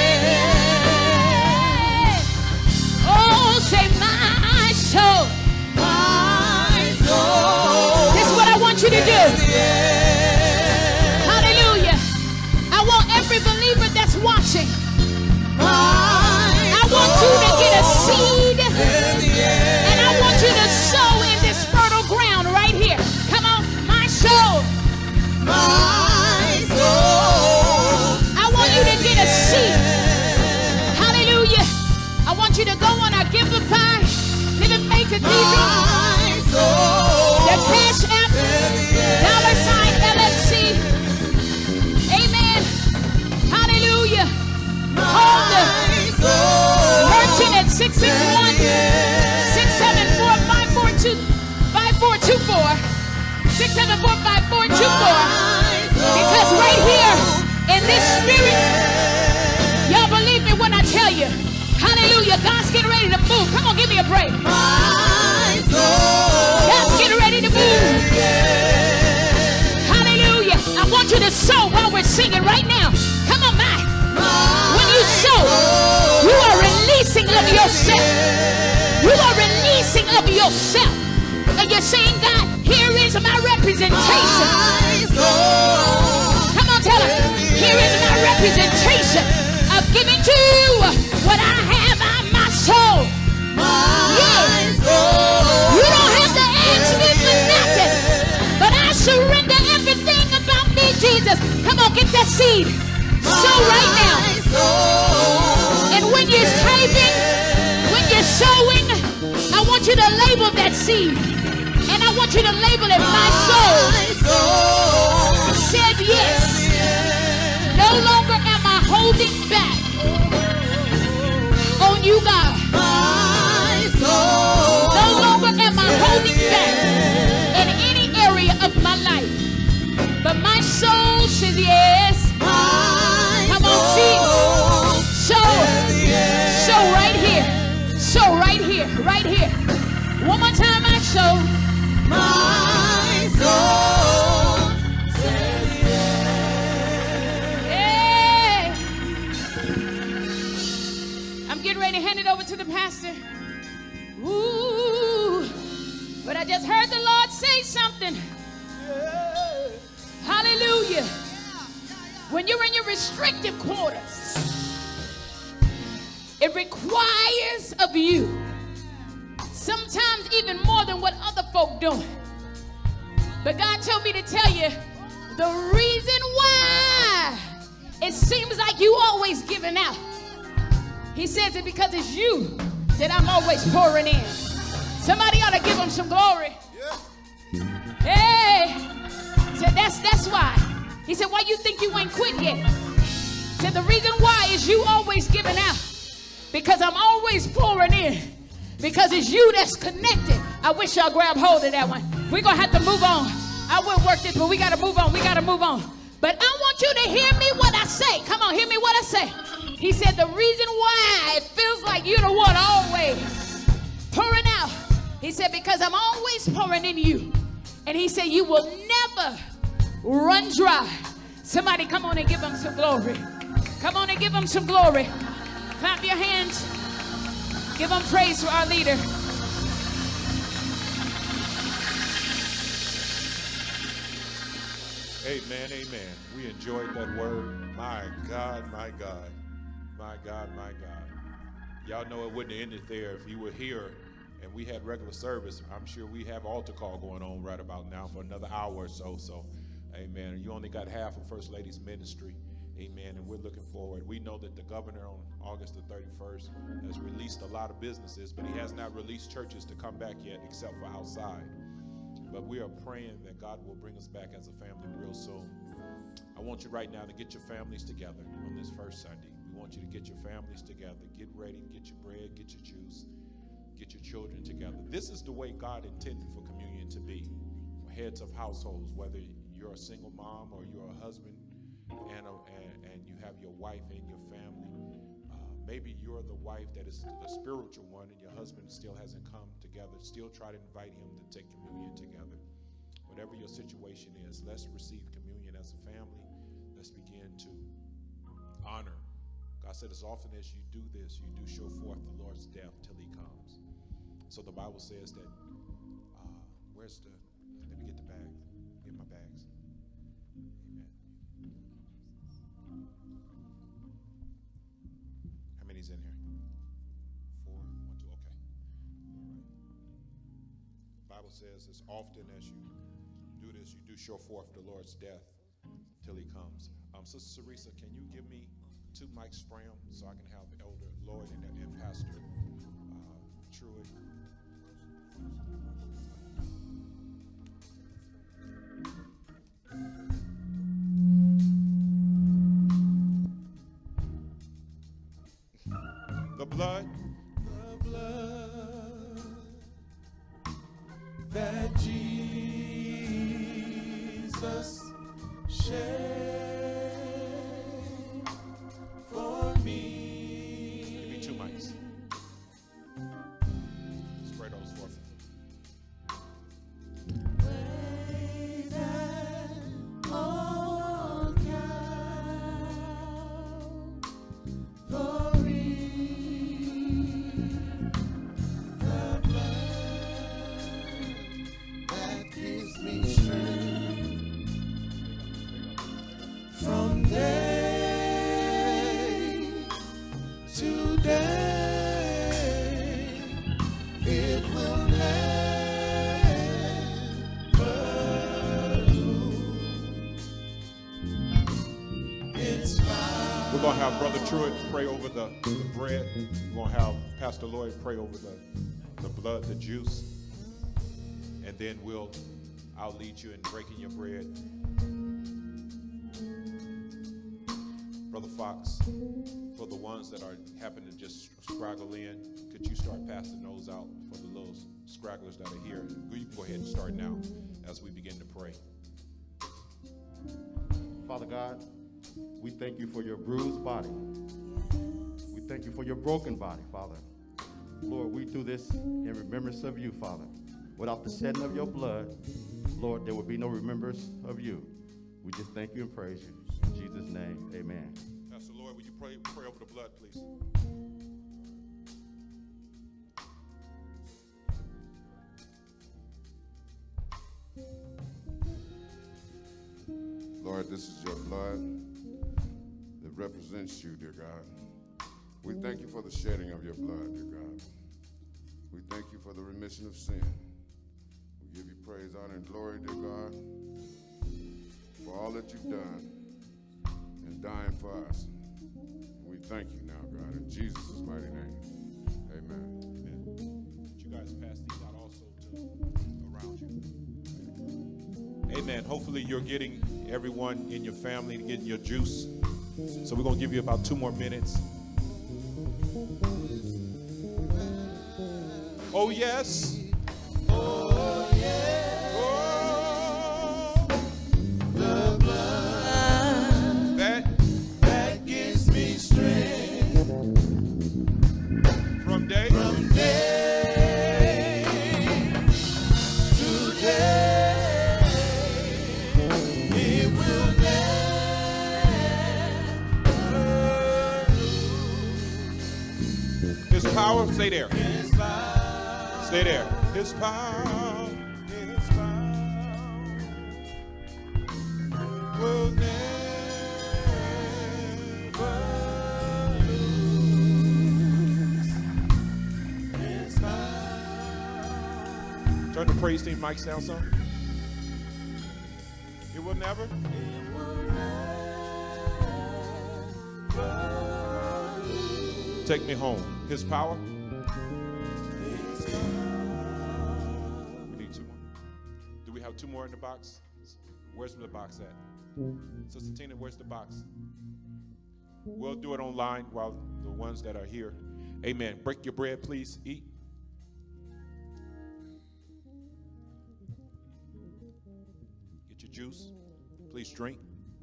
yes. Oh, say my soul. My soul. This is what I want you to do. Hallelujah. I want every believer that's watching. I want you to get a seed. And I want you to sow in this fertile ground right here. Come on, my soul. My soul. I want you to get a seed. Hallelujah. I want you to go on our Giveify, Living Faith Cathedral, My soul. the Cash App, dollar sign L F C. Amen. Hallelujah. Call the My soul. merchant at six six one, six seven four, five four two, five four two four, six seven four, five four two four. Because right here in this spirit, y'all believe me when I tell you, hallelujah, God's getting ready to move. Come on, give me a break. My soul. God's getting ready to move. Hallelujah. I want you to sow while we're singing right now. Come on, my. When you sow, you are releasing of yourself. You are releasing of yourself. And you're saying, God, here is my representation. My soul. Come on, tell her. Here is my representation of giving to you what I have on my soul. My soul. You don't have to ask me for nothing, but I surrender everything about me, Jesus. Come on, get that seed. Sow right now. My soul. And when you're typing, when you're sowing, I want you to label that seed. And I want you to label it, my soul My soul. said yes. No longer am I holding back on you, God. My soul. No longer am I holding back in any area of my life. But my soul says yes. My Come on, soul. see. Sow. Sow right here. Sow right here. Right here. One more time, I sow. My soul. Hey. I'm getting ready to hand it over to the pastor. Ooh. But I just heard the Lord say something. Hallelujah. When you're in your restrictive quarters, it requires of you, sometimes even more than what other folk doing. But God told me to tell you the reason why it seems like you always giving out. He says it because it's you that I'm always pouring in. Somebody ought to give him some glory. Hey, said that's that's why. He said, why you think you ain't quit yet? Said the reason why is you always giving out. Because I'm always pouring in. Because it's you that's connected. I wish y'all grab hold of that one. We're going to have to move on. I will work this, but we got to move on. We got to move on. But I want you to hear me what I say. Come on, hear me what I say. He said the reason why it feels like you're the one always pouring out. He said, because I'm always pouring in you. And he said, you will never run dry. Somebody come on and give him some glory. Come on and give him some glory. Clap your hands. Give him praise for our leader. Amen, amen. We enjoyed that word. My God, my God, my God, my God. Y'all know it wouldn't have ended there if you were here and we had regular service. I'm sure we have altar call going on right about now for another hour or so. So, amen. You only got half of First Lady's ministry. Amen. And we're looking forward. We know that the governor on August the thirty-first has released a lot of businesses, but he has not released churches to come back yet except for outside. But we are praying that God will bring us back as a family real soon. I want you right now to get your families together on this first Sunday. We want you to get your families together. Get ready, get your bread, get your juice, get your children together. This is the way God intended for communion to be. For heads of households, whether you're a single mom or you're a husband and, a, and, and you have your wife and your family. Uh, maybe you're the wife that is the spiritual one and your husband still hasn't come together. Still try to invite him to take communion together. Whatever your situation is, let's receive communion as a family. Let's begin to honor. God said, as often as you do this, you do show forth the Lord's death till he comes. So the Bible says that, uh, where's the, let me get the bag, get my bags. Amen. How many's in here? Four, one, two, okay. All right. The Bible says, as often as you do this, you do show forth the Lord's death till he comes. Um, Sister Teresa, can you give me two mics, spray them, so I can have Elder Lloyd and, and Pastor uh, Truett. The blood, The blood that Jesus shed for me. give me two mics. Spray those for me. Way that on Calvary, the blood that gives me strength from day to day, it will never lose its power. We're going to have Brother Truett pray over the, the bread. We're going to have Pastor Lloyd pray over the, the blood, the juice. And then we'll, I'll lead you in breaking your bread. Brother Fox, for the ones that are happen to just scraggle in, could you start passing those out for the little scragglers that are here? You can go ahead and start now as we begin to pray. Father God, we thank you for your bruised body. We thank you for your broken body, Father. Lord, we do this in remembrance of you, Father. Without the shedding of your blood, Lord, there would be no remembrance of you. We just thank you and praise you. In Jesus' name, amen. Pastor Lloyd, will you pray, pray over the blood, please? Lord, this is your blood that represents you, dear God. We thank you for the shedding of your blood, dear God. We thank you for the remission of sin. We give you praise, honor, and glory, dear God, for all that you've done and dying for us. We thank you now, God, in Jesus' mighty name. Amen. Amen. Would you guys pass these out also to around you? Amen. Hopefully you're getting everyone in your family getting your juice. So we're going to give you about two more minutes. Oh, yes. Oh, yeah. Oh, The blood that that gives me strength from day. from day to day, it will never lose His power. Stay there. its power. Stay there. His power. Its power will never lose its power. Turn the praise team mics down some. It will never. It will never lose Take me home. His power. its power. We need two more. Do we have two more in the box? Where's the box at? Sister Tina, where's the box? We'll do it online while the ones that are here. Amen. Break your bread, please. Eat. Get your juice. Please drink.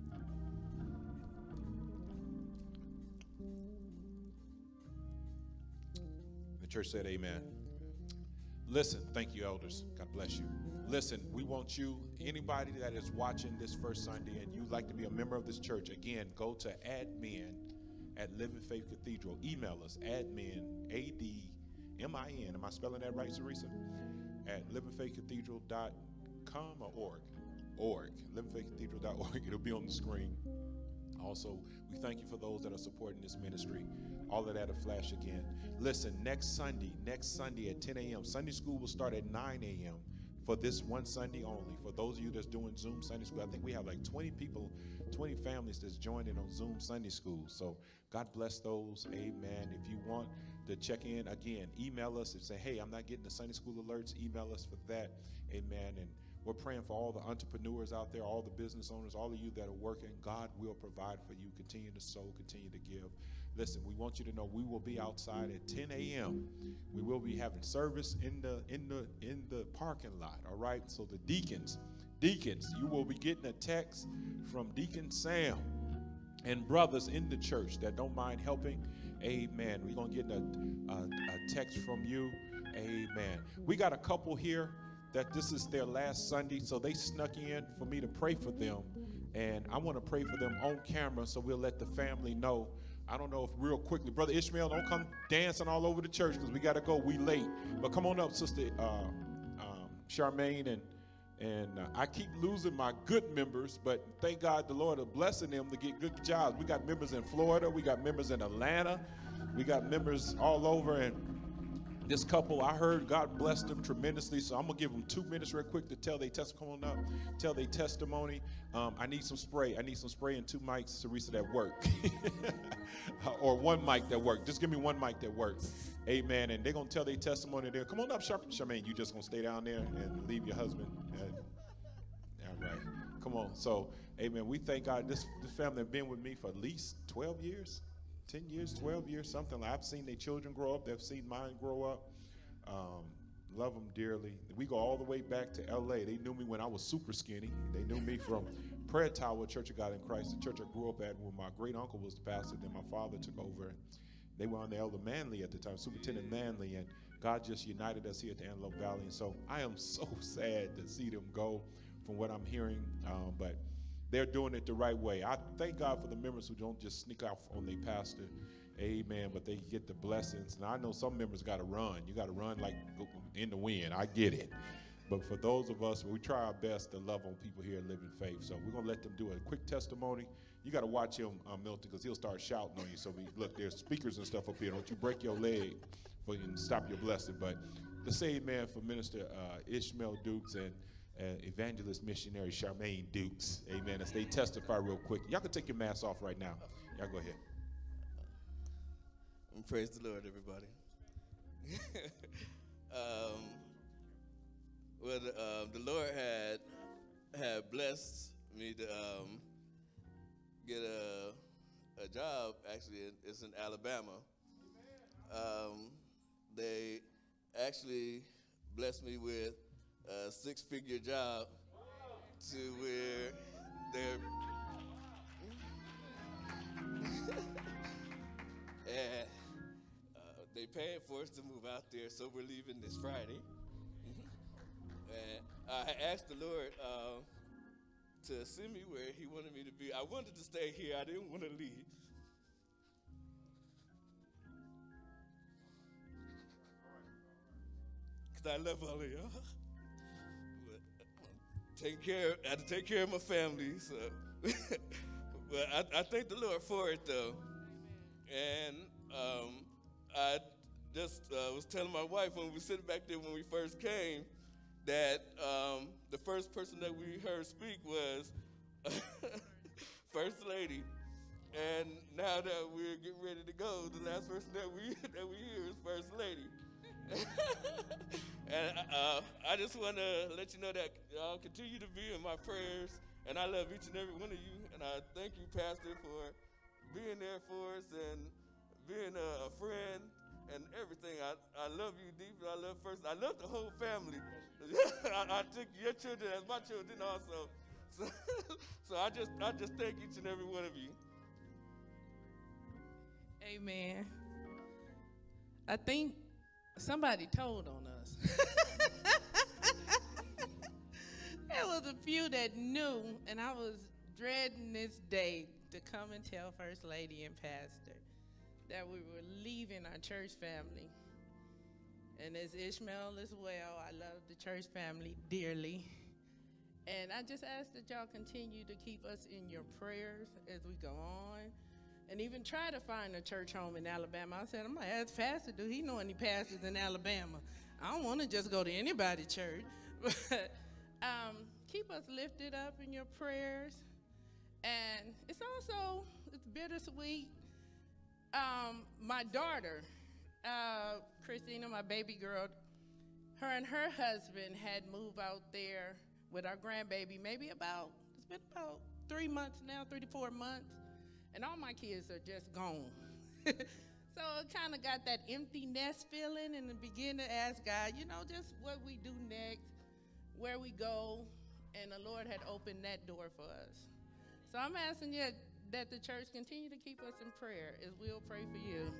The church said amen. Listen, thank you, elders. God bless you. Listen, we want you, anybody that is watching this first Sunday and you'd like to be a member of this church, again, go to admin at Living Faith Cathedral. Email us, admin, A D M I N. Am I spelling that right, Sarisa? At living faith cathedral dot com or org? Org. living faith cathedral dot org. It'll be on the screen. Also, we thank you for those that are supporting this ministry. All of that will flash again. Listen, next Sunday, next Sunday at ten a.m., Sunday school will start at nine a.m. for this one Sunday only. For those of you that's doing Zoom Sunday school, I think we have like twenty people, twenty families that's joining on Zoom Sunday school. So God bless those. Amen. If you want to check in, again, email us and say, hey, I'm not getting the Sunday school alerts. Email us for that. Amen. And we're praying for all the entrepreneurs out there, all the business owners, all of you that are working. God will provide for you. Continue to sow, continue to give. Listen, we want you to know we will be outside at ten a.m. We will be having service in the in the in the parking lot. All right. So the deacons, deacons, you will be getting a text from Deacon Sam and brothers in the church that don't mind helping. Amen. We're gonna get a, a, a text from you. Amen. We got a couple here that this is their last Sunday, so they snuck in for me to pray for them, and I want to pray for them on camera, so we'll let the family know. I don't know if real quickly, Brother Ishmael, don't come dancing all over the church because we got to go, we late, but come on up, Sister uh, um, Charmaine, and and uh, I keep losing my good members, but thank God the Lord is blessing them to get good jobs. We got members in Florida, we got members in Atlanta, we got members all over, and this couple, I heard God blessed them tremendously, so I'm going to give them two minutes real quick to tell their testimony. Come on up, tell their testimony. Um, I need some spray. I need some spray and two mics, Sarisa, that work. Or one mic that work. Just give me one mic that works. Amen. And they're going to tell their testimony there. Come on up, Charmaine. You just going to stay down there and leave your husband. Uh, all right. Come on. So, amen. We thank God. This, this family have been with me for at least twelve years. ten years, twelve years, something like I've seen their children grow up. They've seen mine grow up. Um, love them dearly. We go all the way back to L A. They knew me when I was super skinny. They knew me from Prayer Tower Church of God in Christ, the church I grew up at when my great uncle was the pastor. Then my father took over. They were on the Elder Manley at the time, Superintendent Manley, and God just united us here at the Antelope Valley. And so I am so sad to see them go from what I'm hearing, um, but they're doing it the right way. I thank God for the members who don't just sneak out on their pastor, amen, but they get the blessings. And I know some members got to run. You got to run like in the wind. I get it. But for those of us, we try our best to love on people here at Living Faith. So we're going to let them do a quick testimony. You got to watch him, uh, Milton, because he'll start shouting on you. So we, look, there's speakers and stuff up here. Don't you break your leg for you and stop your blessing. But the say amen for Minister uh, Ishmael Dukes and Uh, evangelist missionary Charmaine Dukes, amen, as they testify real quick. Y'all can take your masks off right now. Y'all go ahead. And praise the Lord, everybody. um, well, the, uh, the Lord had had blessed me to um, get a a job. Actually, it's in Alabama. Um, they actually blessed me with a six-figure job to where they're and uh, they paying for us to move out there, so we're leaving this Friday. And I asked the Lord uh, to send me where He wanted me to be. I wanted to stay here. I didn't want to leave. Because I love all of y'all. Take care. I had to take care of my family, so. But I, I thank the Lord for it, though. And um, I just uh, was telling my wife when we were sitting back there when we first came that um, the first person that we heard speak was First Lady. And now that we're getting ready to go, the last person that we that we hear is First Lady. And uh, I just want to let you know that y'all continue to be in my prayers. And I love each and every one of you. And I thank you, Pastor, for being there for us and being a, a friend and everything. I, I love you deeply. I love first. I love the whole family. I, I took your children as my children also. So, so I just I just thank each and every one of you. Amen. I think somebody told on us. There was a few that knew, and I was dreading this day to come and tell First Lady and Pastor that we were leaving our church family. And as Ishmael as well, I love the church family dearly. And I just ask that y'all continue to keep us in your prayers as we go on. And even try to find a church home in Alabama. I said, I'm going to ask Pastor, do he know any pastors in Alabama? I don't want to just go to anybody's church. But um, keep us lifted up in your prayers. And it's also, it's bittersweet. Um, my daughter, uh, Christina, my baby girl, her and her husband had moved out there with our grandbaby maybe about, it's been about three months now, three to four months. And all my kids are just gone. So it kind of got that empty nest feeling and begin to ask God, you know, just what we do next, where we go. And the Lord had opened that door for us. So I'm asking you that the church continue to keep us in prayer as we'll pray for you.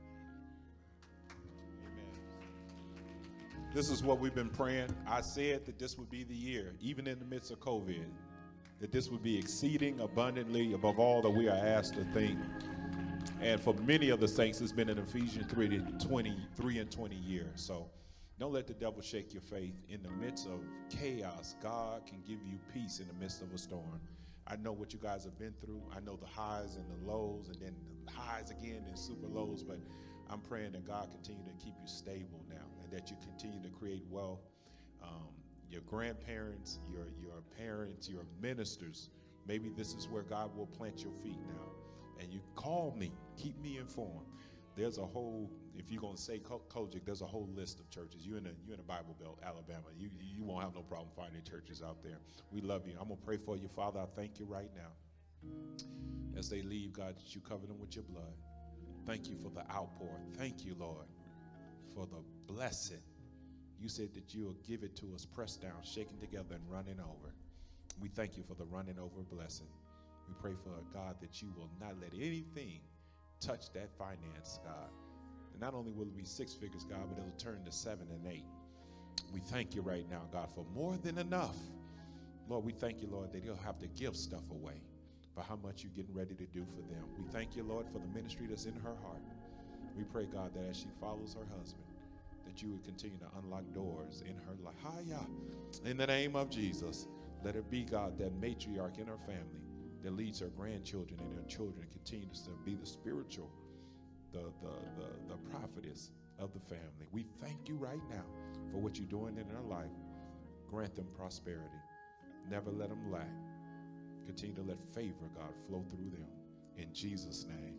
Amen. This is what we've been praying. I said that this would be the year, even in the midst of COVID, that this would be exceeding abundantly above all that we are asked to think. And for many of the saints, it's been in Ephesians three to twenty-three and twenty years. So don't let the devil shake your faith. In the midst of chaos, God can give you peace in the midst of a storm. I know what you guys have been through. I know the highs and the lows, and then the highs again and super lows. But I'm praying that God continue to keep you stable now, and that you continue to create wealth. Um, your grandparents, your, your parents, your ministers, maybe this is where God will plant your feet now. And you call me, keep me informed. There's a whole, if you're going to say Kojic, there's a whole list of churches. You're in a, you're in a Bible Belt, Alabama. You, you won't have no problem finding churches out there. We love you. I'm going to pray for you, Father. I thank you right now. As they leave, God, that you cover them with your blood. Thank you for the outpour. Thank you, Lord, for the blessing. You said that you will give it to us, pressed down, shaken together, and running over. We thank you for the running over blessing. We pray for, God, that you will not let anything touch that finance, God. And not only will it be six figures, God, but it'll turn to seven and eight. We thank you right now, God, for more than enough. Lord, we thank you, Lord, that you'll have to give stuff away for how much you're getting ready to do for them. We thank you, Lord, for the ministry that's in her heart. We pray, God, that as she follows her husband, that you would continue to unlock doors in her life. Hiya. In the name of Jesus, let it be, God, that matriarch in her family that leads her grandchildren and her children and continues to be the spiritual, the, the, the, the prophetess of the family. We thank you right now for what you're doing in her life. Grant them prosperity. Never let them lack. Continue to let favor, God, flow through them. In Jesus' name,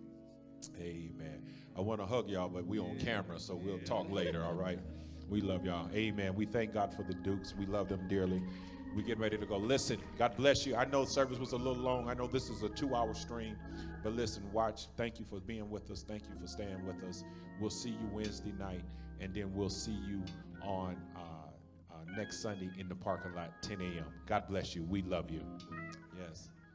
amen. I want to hug y'all, but we on camera, so we'll talk later, all right? We love y'all. Amen. We thank God for the Dukes. We love them dearly. We get ready to go. Listen, God bless you. I know service was a little long. I know this is a two-hour stream, but listen, watch. Thank you for being with us. Thank you for staying with us. We'll see you Wednesday night, and then we'll see you on uh, uh, next Sunday in the parking lot, ten a m God bless you. We love you. Yes.